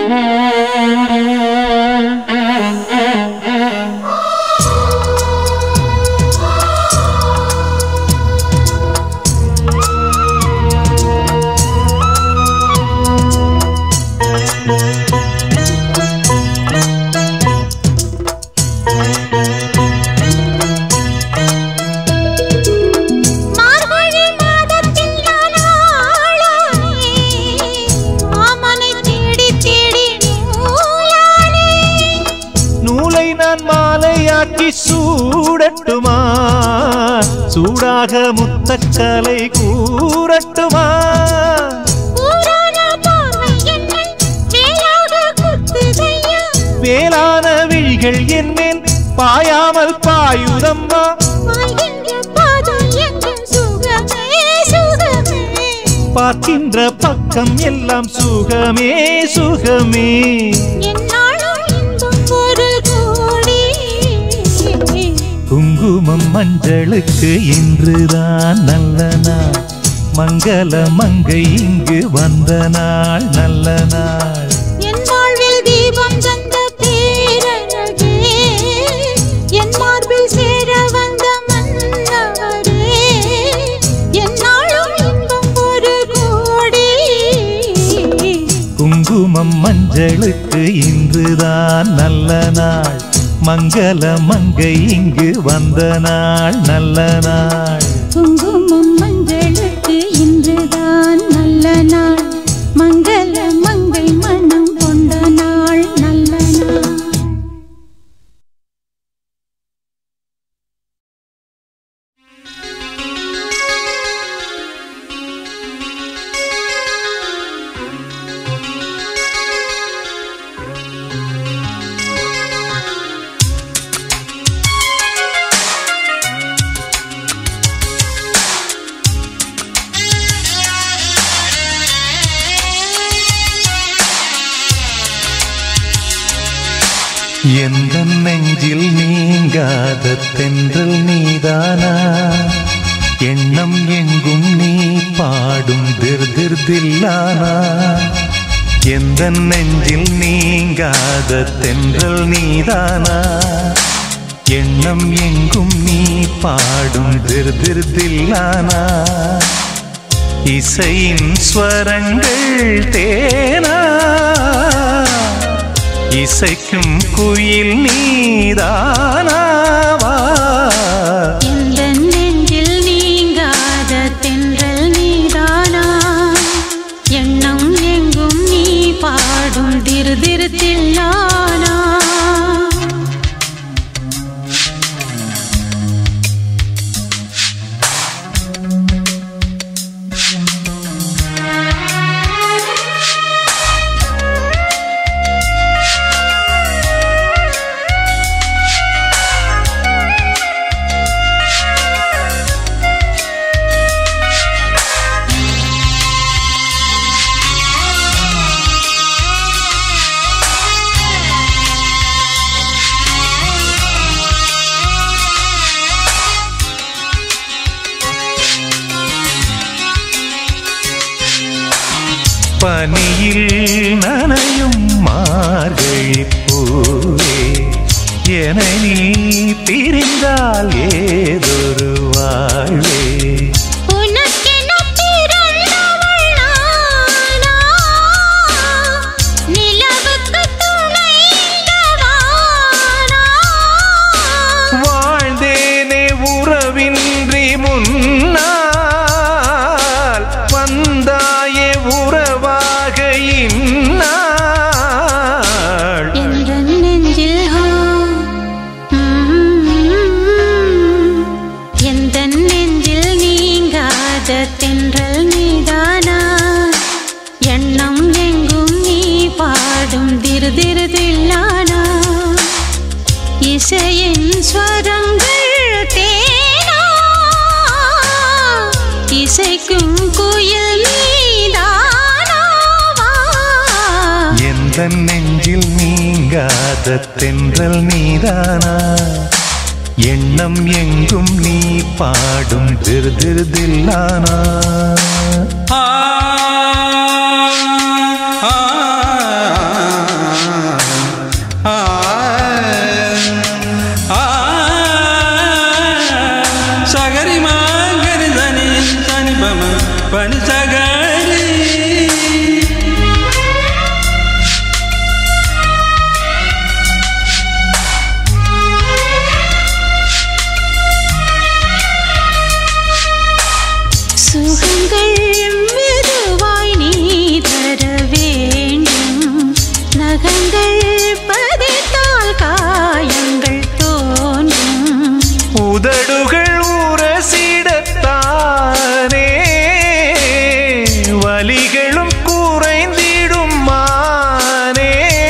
சூடட்டுமா சூடாக முத்தக்கலை கூறட்டுமா வேளான விழிகள் என்னேன் பாயாமல் பாயுதம்மா பார்க்கின்ற பக்கம் எல்லாம் சுகமே சுகமே குங்குமம் மஞ்சளுக்கு இன்றுதான் நல்ல நாள் மங்கள மங்கை இங்கு வந்த நாள் நல்ல நாள்
என் வாழ்வில் தீபம் தந்த பேரழகே என் மார்பில் சேர வந்த மன்னவரே என்னாலும் இன்பம் ஒரு கோடி
குங்குமம் மஞ்சளுக்கு இன்றுதான் நல்ல நாள் மங்கள மங்கை இங்கு வந்த நாள் நல்ல நாள்
குங்குமம் மஞ்சளுக்கு இன்றுதான் நல்ல நாள் மங்கள மங்கை மனம் கொண்ட நாள் நல்ல நாள்
எந்த நெஞ்சில் நீங்காத தென்றல் நீதானா எண்ணம் எங்கும் நீ பாடும் திர்திர்தில்லானா எந்த நெஞ்சில் நீங்காத தென்றல் நீதானா எண்ணம் எங்கும் நீ பாடும் திர்திர்தில்லானா இசையின் ஸ்வரங்கள் தேனா இசைக்கும் குயில் நீதானாவா
எந்த நெஞ்சில் நீங்காத தென்றல் நீதானா எண்ணம் எங்கும் நீ பாடும் திருதிருத்தில்லானா
பனியில் நனையும் மார்கழி பூவே என நீ பிரிந்தால் ஏதொரு வாழ்வே வாழ்ந்தேனே உறவின்றி முன்னால் வந்தாயே உறவாக
திருதில்லானா இசையின் ஸ்வரங்கள் தேனா இசைக்கும் குயில் நீதானாவா
எந்த நெஞ்சில் நீங்காத தென்றல் நீதானா எண்ணம் எங்கும் நீ பாடும் திருதில்லானா
சகரி மாங்கரி தனி தனி பம பனி சகரி
சுகங்கள் மெதுவாய் நீ தர வேண்டும் நகங்கள் பதித்தால் காயங்கள் தோன்றும்
உதடுகள் உரசிடத்தானே வலிகளும் குறைந்திடும் மானே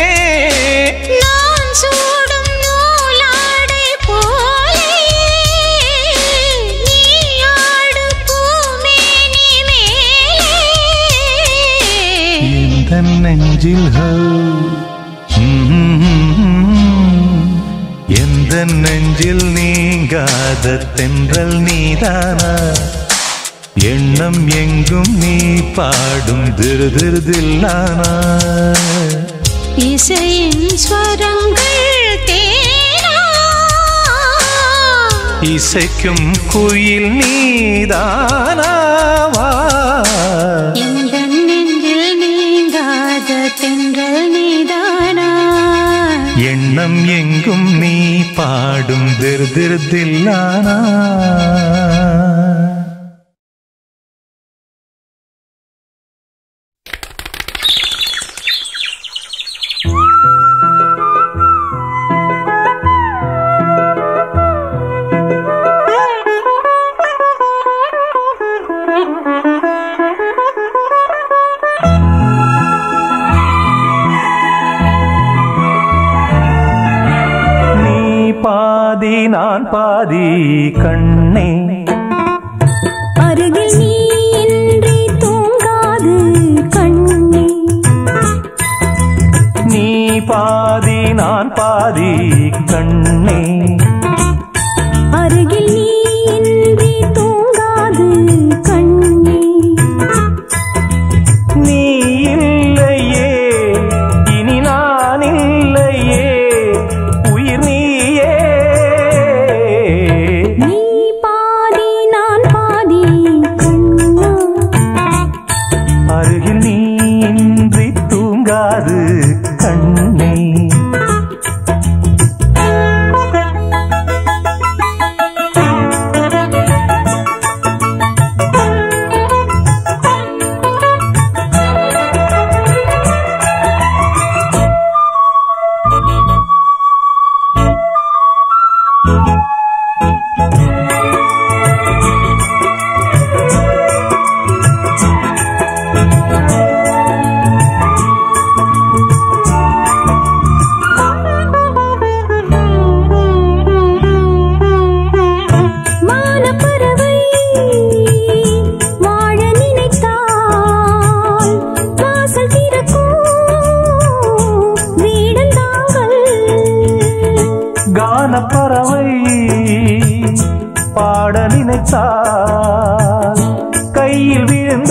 நான் சூடும் நூலாடை போலே நீ ஆடு பூமேனி மேலே
எந்த நெஞ்சில் எந்த நெஞ்சில் நீங்காத தென்றல் நீதானா எண்ணம் எங்கும் நீ பாடும் திருதில்லானா
இசையின் ஸ்வரங்கள் தேனா
இசைக்கும் குயில் நீதானாவா
எந்த நெஞ்சில் நீங்காத தென்றல் நீதானா
எண்ணம் எங்கும் நீ பாடும் திருதில்லானா பாதி நான் பாதி கண்ணே
அருகில் நீ இன்றி தூங்காது கண்ணே
நீ பாதி நான் பாதி கண்ணே
அருகில் நீ இன்றி தூங்காது கண்ணே
நீ இல்லையே இனி நான் இல்லையே உயிர் நீயே
நீ பாதி நான் பாதி கண்ணா
அருகில் நீ இன்றி தூங்காது கண்ணே பறவை பாட நினைத்தால் கையில் விழுந்த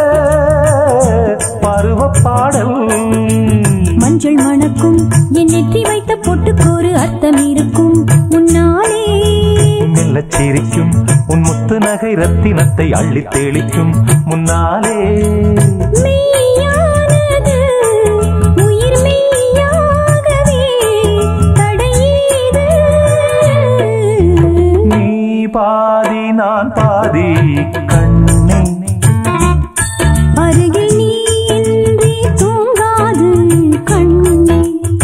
பருவ பாடல்
மஞ்சள் மணக்கும் என் நெற்றி வைத்த பொட்டுக்கோரு அர்த்தம் இருக்கும் உன்னாலே
மெல்லச் சிரிக்கும் உன் முத்து நகை ரத்தினத்தை அள்ளித் தெளிக்கும் முன்னாலே
மெய்யானது உயிர் மெய்யாகவே தடையீது
நீ பாதி நான் பாதி கண்ணே
அருகில் நீ இன்றி தூங்காது கண்ணே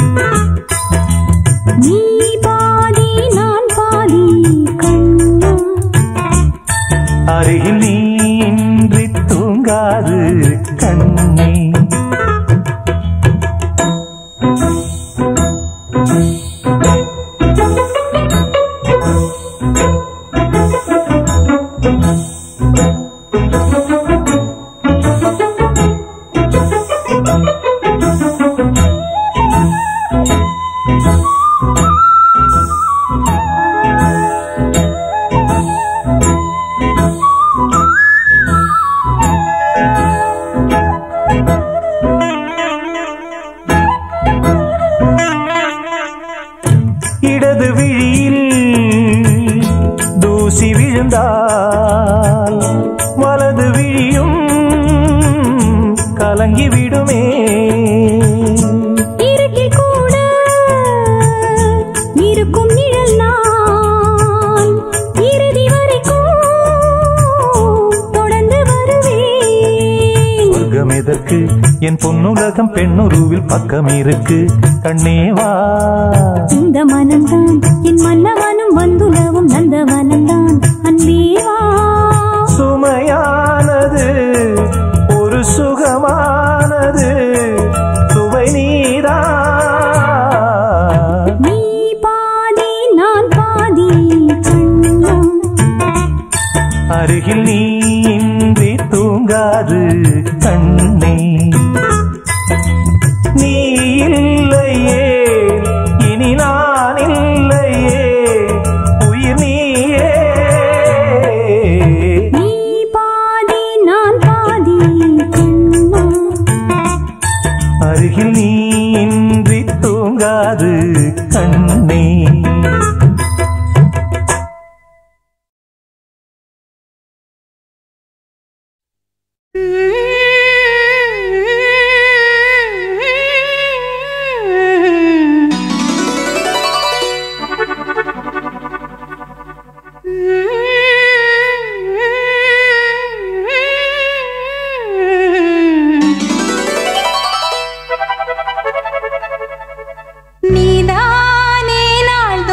நீ பாதி நான் பாதி கண்ணா
அருகில் நீ இன்றி தூங்காது கண்ணே விழுந்தால் வலது விழியும் கலங்கி விடுமே.
இருக்கில் கூட இருக்கும் நிழல் நான் இறுதி வரைக்கும் தொடர்ந்து வருவேன்.
சொர்க்கம் எதற்கு என் பொன்னுலகம் பெண்ணுருவில் பக்கம் இருக்கு கண்ணேவா.
இந்த மனம்தான் என் மன்னவனும் வந்துலவும் நந்தவனம்தான் அன்பேவா.
சுமையானது ஒரு சுகமானது சுவை நீதான்.
நீ பாதி நான் பாதி கண்ணா.
அருகில் நீ இன்றி தூங்காது கண்ணே. நீ இல்லையே இனி நான் இல்லையே உயிர் நீயே.
நீ பாதி நான் பாதி கண்ணா.
அருகில் நீ இன்றி தூங்காது கண்ணே.
நீதானே நாள்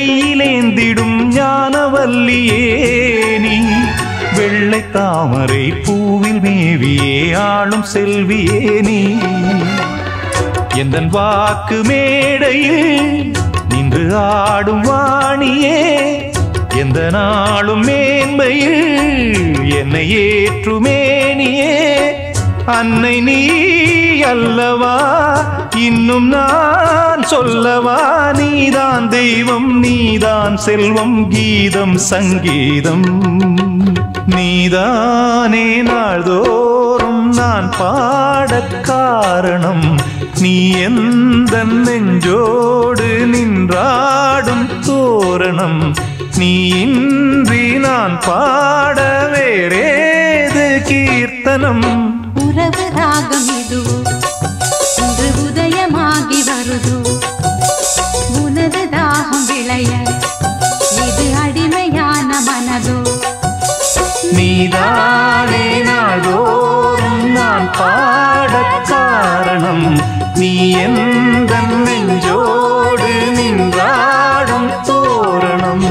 கையிலேந்திடும் ஞானவல்லியே நீ வெள்ளை தாமரை பூவில் மேவியே ஆளும் செல்வியே நீ எந்தன் வாக்கு மேடையில் நின்று ஆடும் வாணியே எந்த நாளும் மேன்மையில் என்னை ஏற்றுமேனியே அன்னை நீ அல்லவா இன்னும் நான் சொல்லவா நீதான் தெய்வம் நீதான் செல்வம் கீதம் சங்கீதம் நீதானே நாள்தோறும் நான் பாடக் காரணம் நீ எந்த நெஞ்சோடு நின்றாடும் தோரணம் நீ இன்றி நான் பாட வேறேது கீர்த்தனம்
உறவு ராகம் இதுவோ இன்று உதயமாகி வருதோ உனது தாகம் விளைய இது அடிமையான மனதோ
நீதானே நாள்தோறும் நான் பாடக் காரணம் நீ எந்த நெஞ்சோடு நின்றாடும் தோரணம்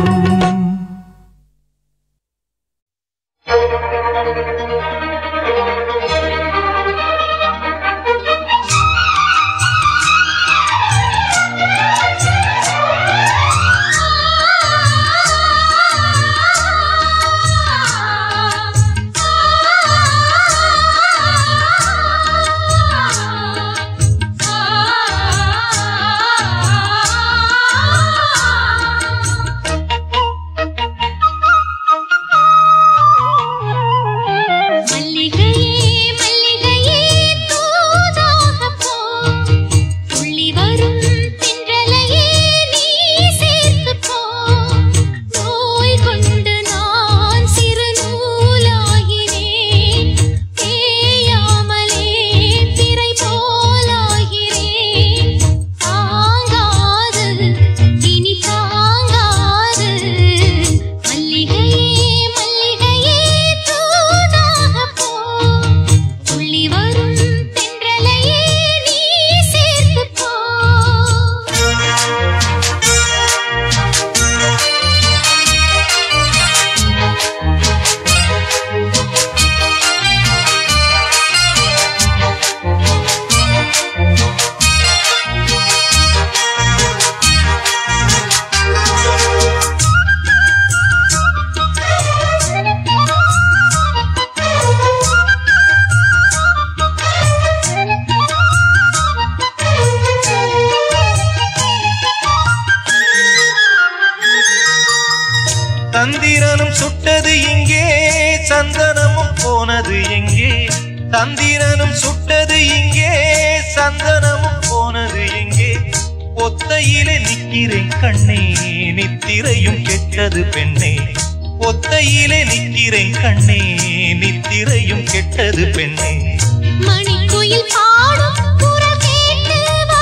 தந்திரனும் சுட்டது எங்கே சந்தனமும் போனது எங்கே தந்திரனும் சுட்டது எங்கே சந்தனமும் போனது எங்கே ஒத்தையிலே நிக்கிறேன் கண்ணே நித்திரையும் கெட்டது பெண்ணே ஒத்தையிலே நிக்கிறேன் கண்ணே நித்திரையும் கெட்டது பெண்ணே
மணிக்குயில் பாடும் குரல் கேட்டு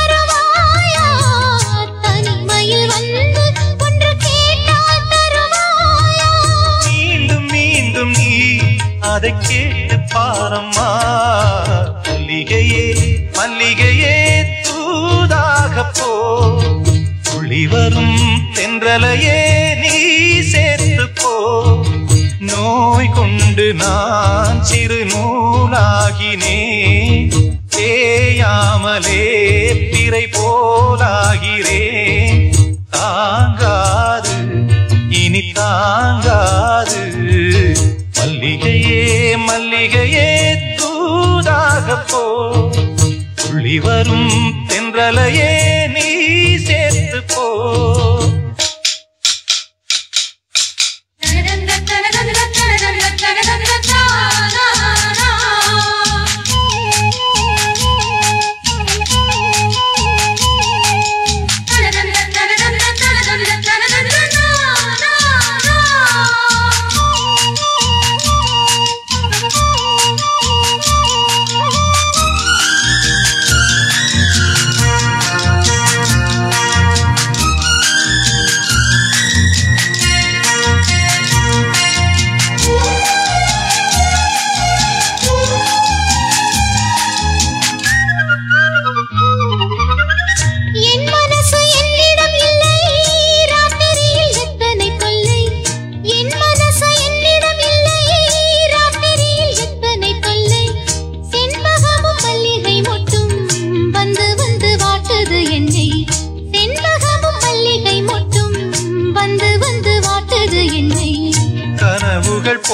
வருவாயா தனிமையில் வந்து ஒன்று கேட்டால் தருவாயா
மீண்டும் மீண்டும் நீ அதை கேட்டு பாரம்மா மல்லிகையே மல்லிகையே தூதாக போ துளி வரும் தென்றலையே நீ சேர்த்து போ நோய் கொண்டு நான் சிறு நூலாகினேன் தேயாமலே பிறை போலாகிறேன் தாங்காது இனி தாங்காது மல்லிகையே மல்லிகையே தூதாக போ துளி வரும் தென்றலையே நீ சேர்த்து போ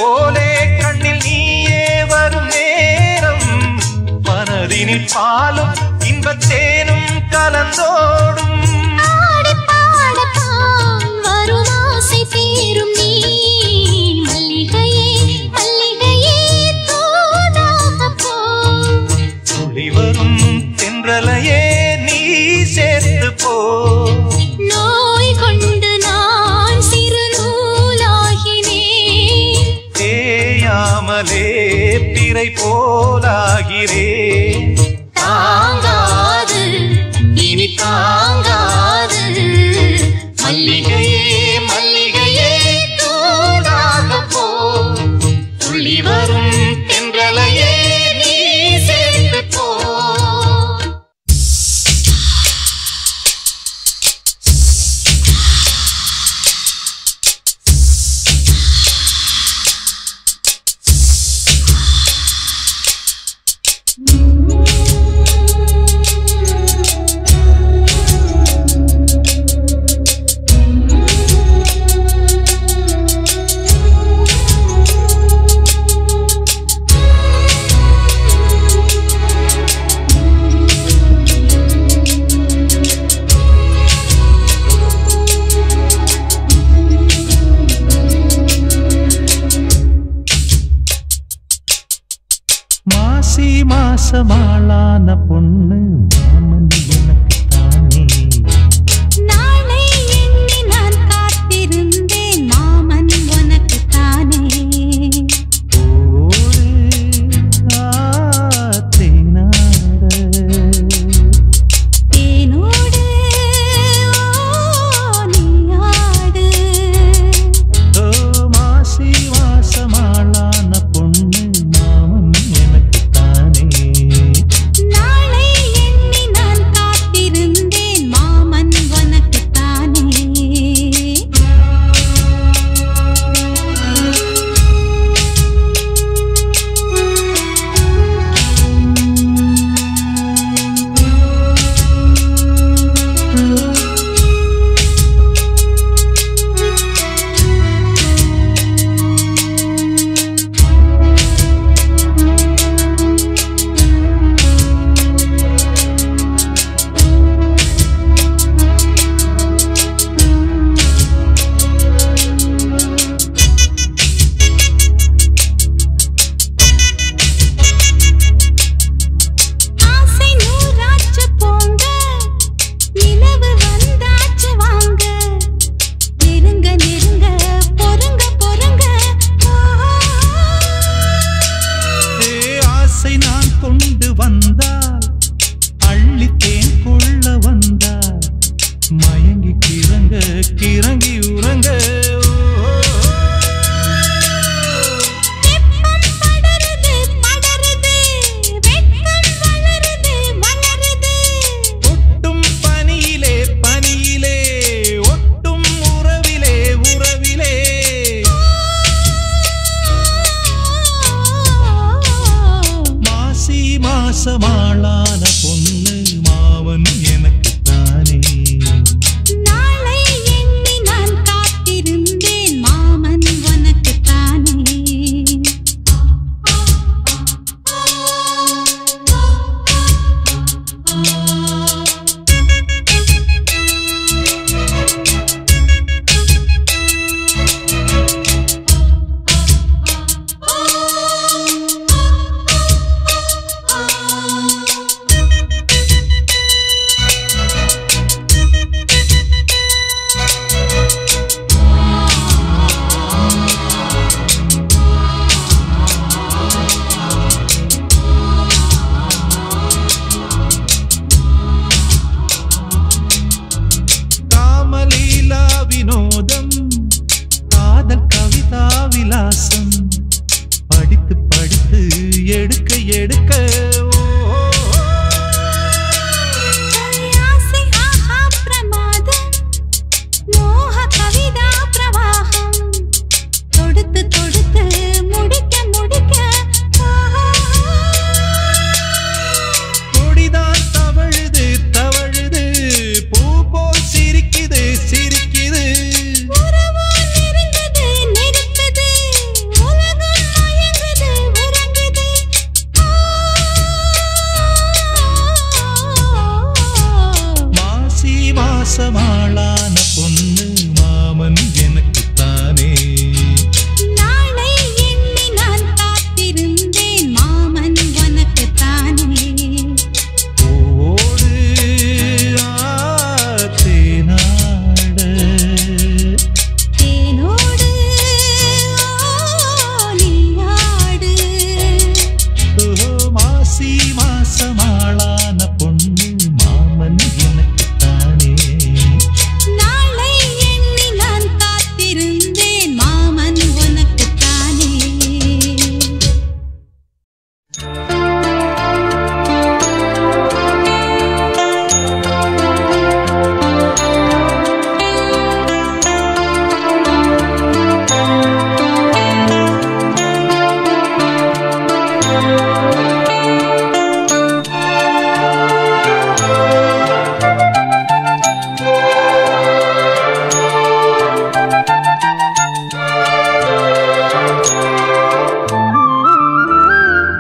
போலே கண்ணில் நீயே வரும் நேரம் மனதினில் பாலும் இன்பத்தேனும் கலந்தோடும்
வரும் ஆசை தீரும் நீ மல்லிகையே மல்லிகையே தூதாக போ
துளி வரும் தென்றலையே நீ சேர்த்து போ
நோய் கொண்டு நான் சிறு நூலாகினேன்
தேயாமலே பிறை போலாகிறேன்
தாங்காது இனி தாங்காது மல்லிகையே மல்லிகையே தூதாக போ துளி வரும் தென்றலையே நீ சேர்த்து போ
மாசி மாசமாளான பொண்ணு மாமன் எனக்கு தானே
நாளை எண்ணி நான் காத்திருந்தேன் மாமன் உனக்கு தானே
ஓடு தேனாட
தேனோடு நீயாடு
ஓ மாசி மாசமாளான பொண்ணு மாமன் எனக்கு தானே
நாளை எண்ணி நான் காத்திருந்தேன் மாமன் உனக்கு தானே ஆசை நூறாச்சு போங்க நிலவு வந்தாச்சு வாங்க நெருங்க நெருங்க பொறுங்க பொறுங்க
ஏ ஆசை நான் கொண்டு வந்தால் அள்ளித்தேன் கொள்ள வந்தால் மயங்கி கிறங்க கிறங்கி உறங்க
வெப்பம் படருது படருது வெட்கம் வளருது வளருது
ஒட்டும் பனியிலே பனியிலே ஒட்டும் உறவிலே உறவிலே மாசி மாசமாளான பொண்ணு மாவன் எனக்கு தானே
நாளை எண்ணி நான் காத்திருந்தேன் மாமன் உனக்கு தானே
காமலீலா வினோதம் காதல் கவிதா விலாசம் படித்து படித்து எடுக்க எடுக்க
ஆசை ஆஹா பிரமாதம் மோக கவிதா பிரவாகம் தொடுத்து தொடுத்து முடிக்க முடிக்க
கொடிதான் தவழுது தவழுது பூ போல் சிரிக்குது சிரிக்குது
உறவோ நெருங்குது நெருக்குது உலக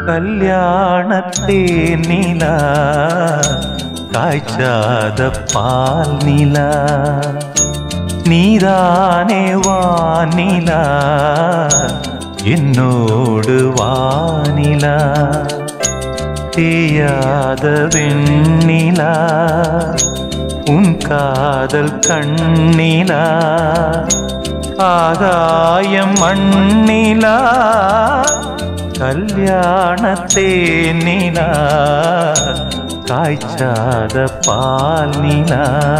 கல்யாணத்தே நிலா காய்ச்சாத பால் நிலா நீதானே வானிலா என்னோடு வானிலா தேயாத வெண்ணிலா உன் காதல் கண்ணிலா ஆகாயம் மண்ணிலா கல்யாணத்தே நிலா காய்ச்சாத பால் நிலா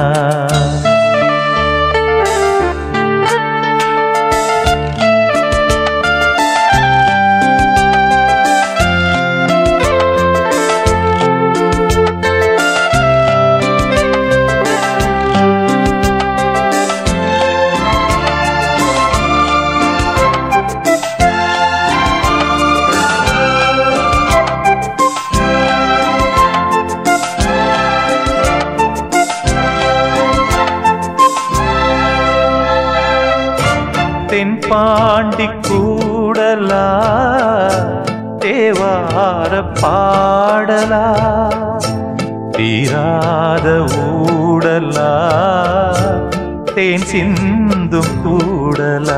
தென்பாண்டி கூடலா தேவார பாடலா தீராத ஊடலா தேன் சிந்தும் கூடலா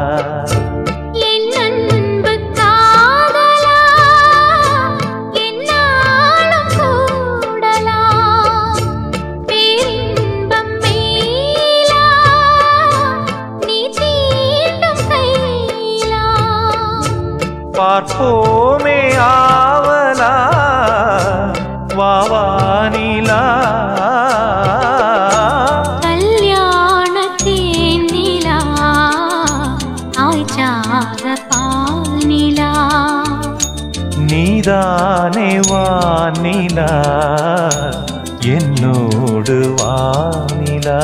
பார்ப்போமே ஆவலா வாவானிலா
கல்யாணத்தே நிலா ஆய்ச்சாத பால் நிலா
நீதானே வானிலா என்னோடு வானிலா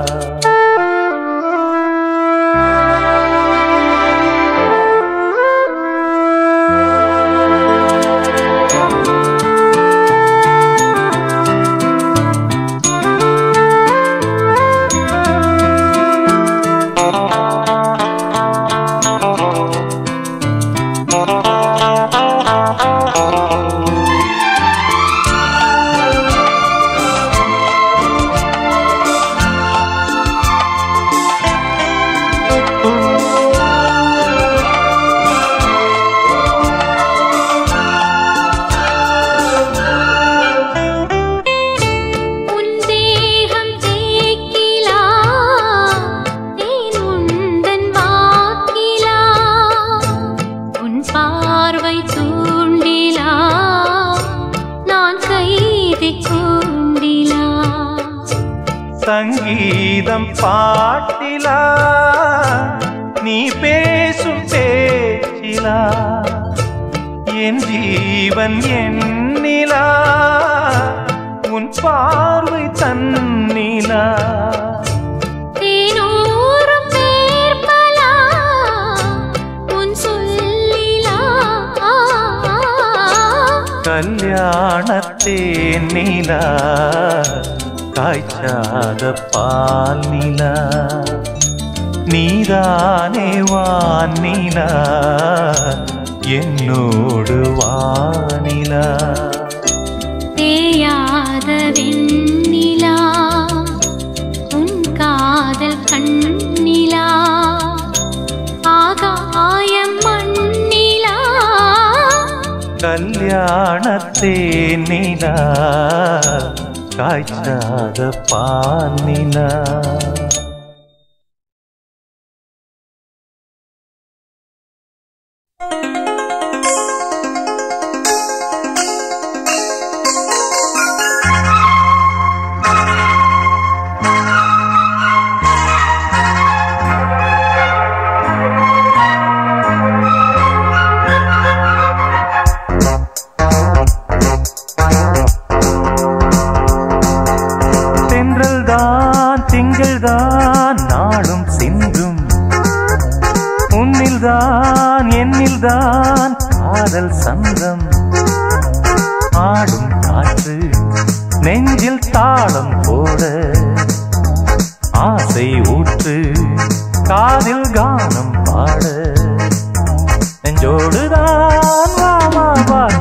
சங்கீதம் பாட்டிலா நீ பேசும் பேச்சிலா என் ஜீவன் எண்ணிலா உன் பார்வை தன்னிலா
தேனூரும் பேர்பலா உன் சொல்லிலா
கல்யாணத்தே நிலா காய்ச்சாத பால் நிலா நீதானே வானிலா என்னோடு வானிலா
தேயாத வெண்ணிலா உன் காதல் கண்ணிலா ஆகாயம் மண்ணிலா
கல்யாணத்தே நிலா காய்ச்சாத பால் நிலா திங்கள்தான் நாளும் சிந்தும் உன்னில்தான் என்னில்தான் காதல் சந்தம் ஆடும் காற்று நெஞ்சில் தாளம் போட ஆசை ஊற்று காதில் கானம் பாட நெஞ்சோடுதான் வா வா வா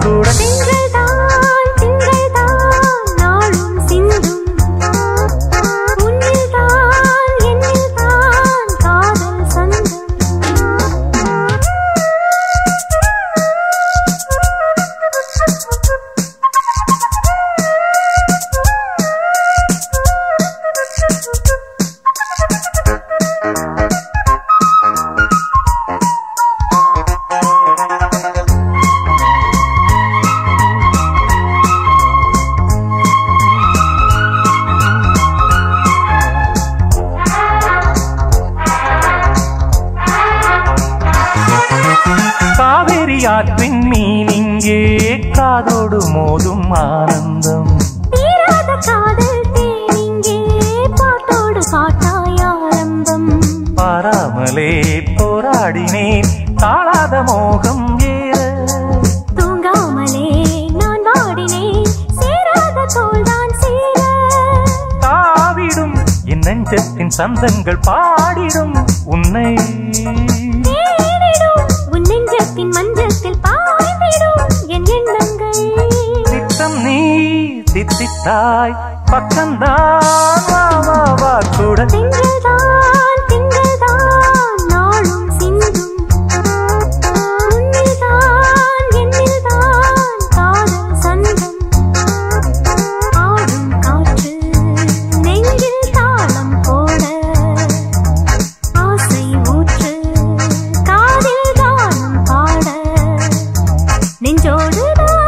ஆற்றின் மீனிங்கே காதோடு மோதும் ஆனந்தம்
தீராத காதல் தேனிங்கே பாட்டோடு பாட்டாய் ஆரம்பம்
பாராமலே போராடினேன் தாழாத மோகம் ஏற
தூங்காமலே நான் வாடினேன் சேராத தோல்தான் சேர
தாவிடும் என் நெஞ்சத்தின் சந்தங்கள் பாடிடும் உன்னை
உன் நெஞ்சத்தின் மஞ்சத்தில் பாய்ந்திடும் என் எண்ணங்கள்
திட்டம் நீ தித்தித்தாய் பக்கம்தான் வா வா வா கூட
திங்கள்தான் திங்கள்தான் நாளும் சிந்தும் உன்னில்தான் என்னில்தான் காதல் சந்தம் ஆடும் காற்று நெஞ்சில் தாளம் போட ஆசை ஊற்று காதில் கானம் பாட நெஞ்சோடு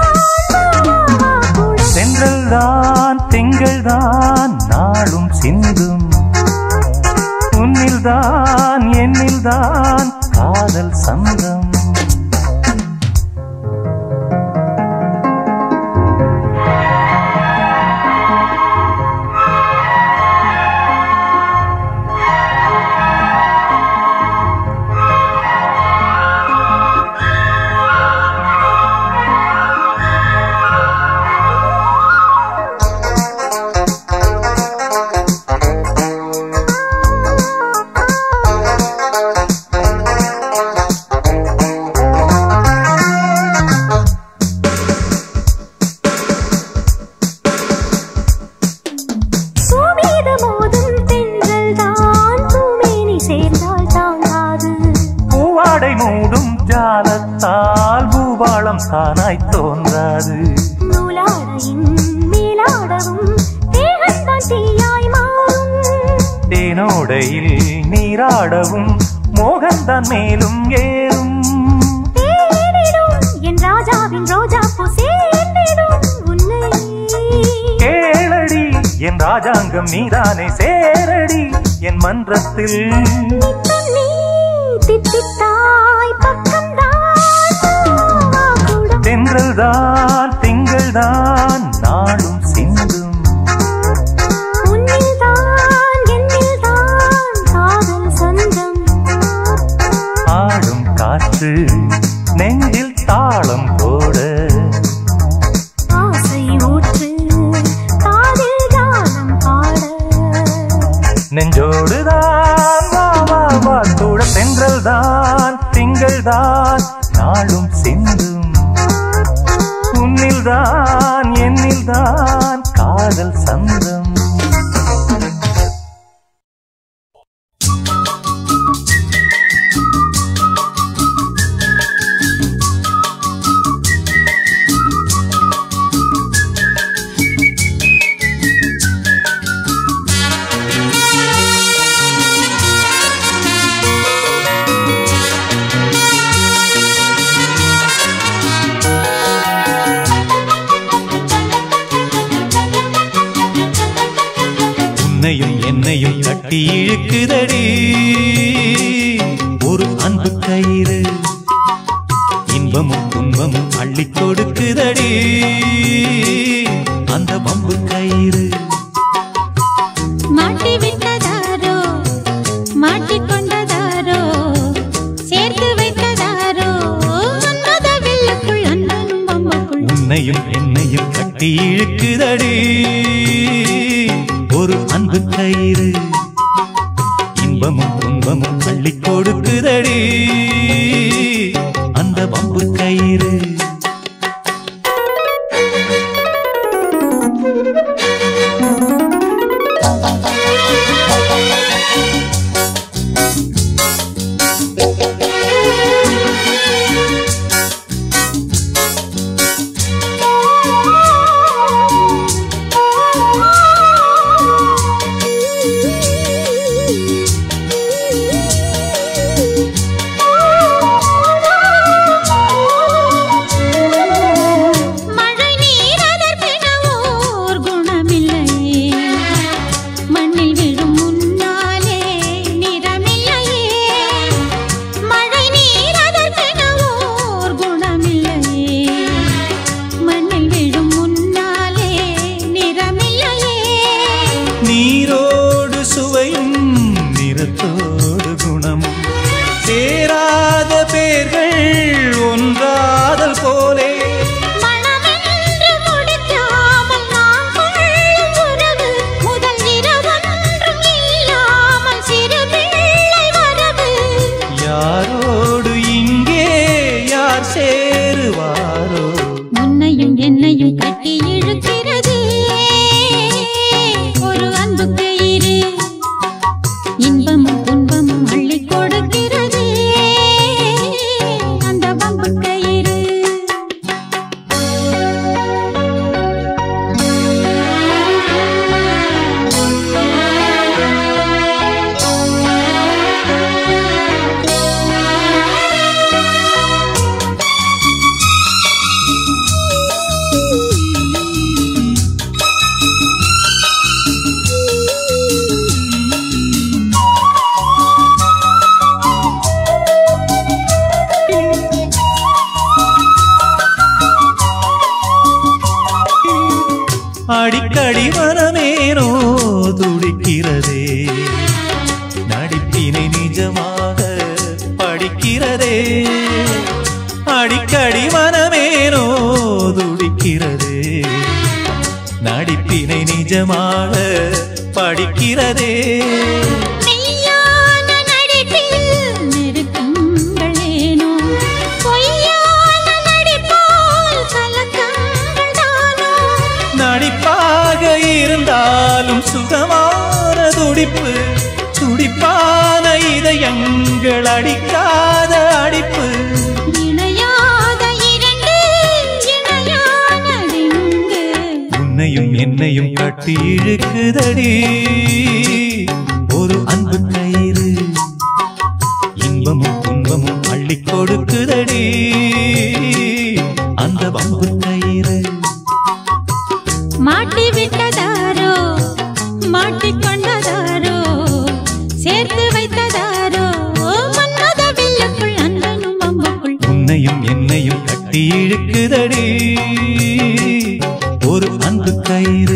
சென்றல்தான் திங்கள்தான் நாளும் சிந்தும் உன்னில்தான் என்னில்தான் காதல் சந்தம் ஜாலத்தால் பூபாளம் தானாய் தோன்றாது
நூலாடையின் மேலாடவும் தேகத்தான் தீயாய் மாறும்
தேனோடையில் நீராடவும் மோகந்தான் மேலும் ஏறும்
தேனிடும் என் ராஜாவின் ரோஜா பூ சேர்ந்திடும் உன்னை
கேளடி என் ராஜாங்கம் நீதானே சேரடி என் மன்றத்தில்
நீ தித்தித்தாய்
தென்றல்தான் திங்கள்தான் நாளும் சிந்தும்
உன்னில்தான் என்னில்தான் காதல் சொந்தம்
ஆடும் காற்று நெஞ்சில் தாளம் போட
ஆசை ஊற்று காதில் கானம் பாட
நெஞ்சோடுதான் வா வா வா கூட தென்றல்தான் திங்கள்தான் நாளும் சிந்தும் உன்னில்தான் என்னில்தான் காதல் சந்தம் என்னையும் கட்டி இழுக்குதடி ஒரு அன்பு கயிறு இன்பமும் துன்பமும் அள்ளி கொடுக்குதடி அந்த வம்பு கயிறு
மாட்டி விட்டதாரோ மாட்டிக்கொண்டதாரோ சேர்த்து வைத்ததாரோ மன்மத வெள்ளக்குள் அன்பனும் வம்புக்குள்
உன்னையும் என்னையும் கட்டி இழுக்குதடி ஒரு அன்பு கயிறு இன்பமும் துன்பமும் அள்ளி கொடுக்குதடி அந்த வம்பு கயிறு பாரோ
உன்னையும் என்னையும் கட்டி இழுக்கிறது ஒரு அன்பு கயிறு இன்பமும் துன்பமும் அள்ளி கொடுக்கிறது அந்த வம்பு கயிறு
அடிக்கடி மனமேனோ துடிக்கிறதே நடிப்பினை நிஜமாக படிக்கிறதே அடிக்கடி மனமேனோ துடிக்கிறதே நடிப்பினை நிஜமாக படிக்கிறதே நடிப்பாக இருந்தாலும் சுகமான துடிப்பு துடிப்பான இதயங்கள் அடிக்காத அடிப்பு
இணையாத இரண்டு இணையானதெங்கு
உன்னையும் என்னையும் கட்டி இழுக்குதடி ஒரு அன்பு கயிறு இன்பமும் துன்பமும் அள்ளி கொடுக்குதடி அந்த வம்பு கயிறு
மாட்டி விட்டதாரோ மாட்டிக்கொண்டதாரோ சேர்த்து வைத்ததாரோ மன்மத வில்லுக்குள் அன்பனும் வம்புக்குள்
உன்னையும் என்னையும் கட்டி இழுக்குதடி ஒரு அன்பு கயிறு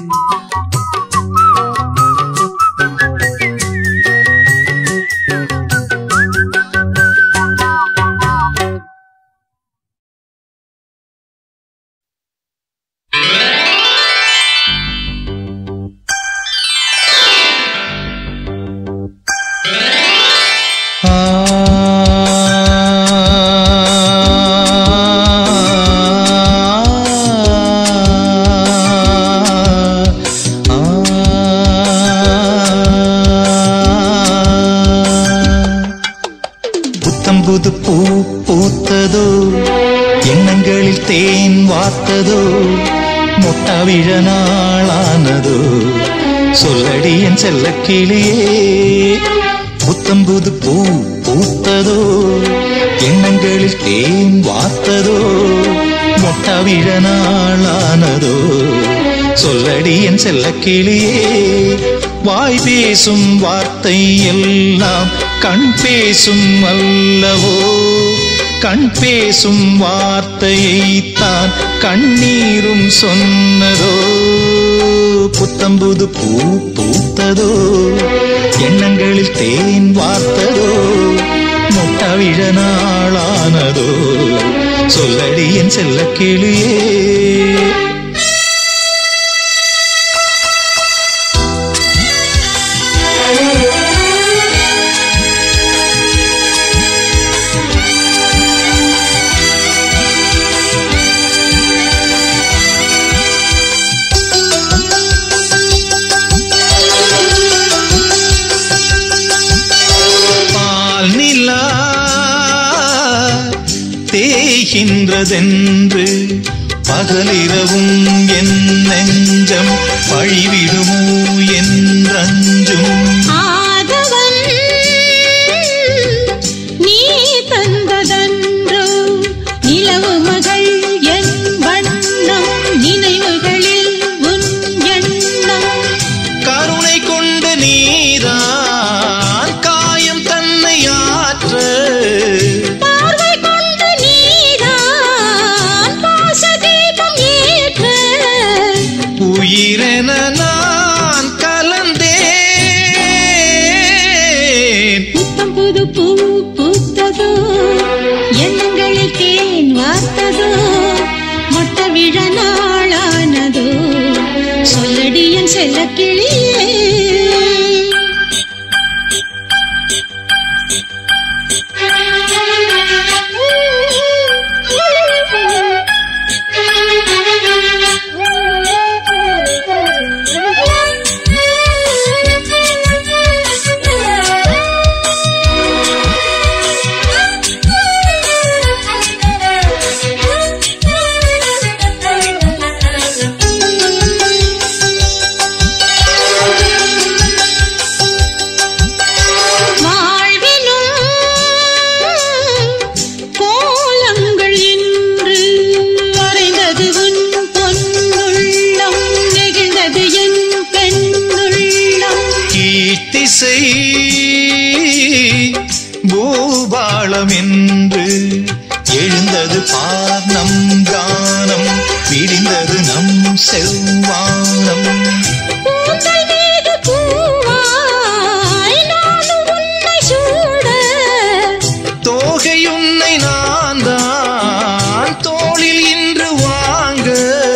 புது பூ பூத்ததோ எண்ணங்களில் தேன் வார்த்ததோ முட்டாவிழ நாளானதோ சொல்லடி என் செல்ல கிளியே புத்தம்புது பூ பூத்ததோ எண்ணங்களில் தேன் வார்த்ததோ முட்டாவிழ நாளானதோ சொல்லடி என் செல்ல கிளியே வாய் பேசும் வார்த்தை எல்லாம் கண் பேசும் அல்லவோ கண் பேசும் வார்த்தையைத்தான் கண்ணீரும் சொன்னதோ புத்தம்புது பூ பூத்ததோ எண்ணங்களில் தேன் வார்த்ததோ முட்டாவிழ நாளானதோ சொல்லடி என் செல்ல கிளியே தேய்கின்றதென்று பகலிரவும் என் நெஞ்சம் பழிவிடுமோ என்றஞ்சும்
ஆதவன் நீ தந்ததன்றோ நிலவு மகள் என் வண்ணம் நினைவுகளில் உன் எண்ணம்
கருணை கொண்ட நீதான் காயம் தன்னை ஆற்ற உயிரென நான் கலந்தேன்
புத்தம் புது பூ பூத்ததோ எண்ணங்களில் தேன் வார்த்ததோ மொட்ட விழ நாளானதோ சொல்லடி என் செல்ல கிளியே
பார் நம் கானம் விரிந்தது நம் செவ்வானம் தோகையுன்னை நான் தான் தோளில் இன்று வாங்க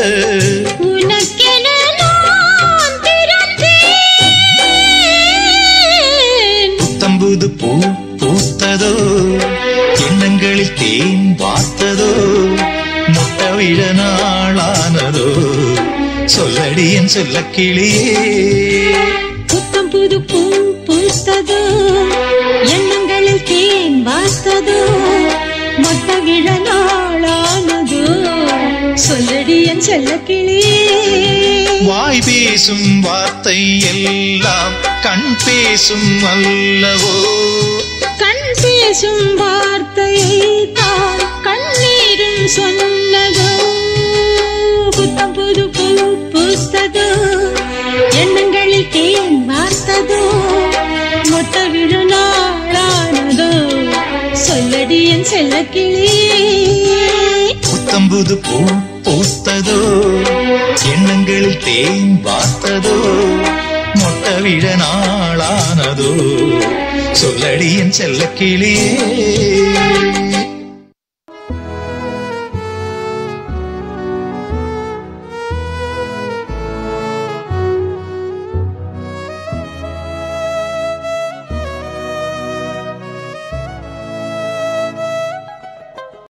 புத்தம்புது பூ பூத்ததோ எண்ணங்களில் தேன் பார்த்ததோ முட்டவிழ நாளானதோ சொல்லடி என் சொல்ல கிளியே
புத்தம் புது பூ பூத்ததோ எண்ணங்களில் தேன் வார்த்ததோ முட்டவிழ நாளானதோ சொல்லடி என் சொல்ல கிளியே
வாய் பேசும் வார்த்தை எல்லாம் கண் பேசும் அல்லவோ
கண் பேசும் வார்த்தையை தான் கண்ணீரும் சொன்னதோ புத்தம் புது பூ பூத்ததோ எண்ணங்களில் தேன் வார்த்ததோ மொட்ட விழு நாளானதோ சொல்லடி என் செல்ல கிளியே
புத்தம்புது பூ பூத்ததோ எண்ணங்களில் தேன் பார்த்ததோ மொட்ட விழ நாளானதோ சொல்லடி என் செல்ல கிளியே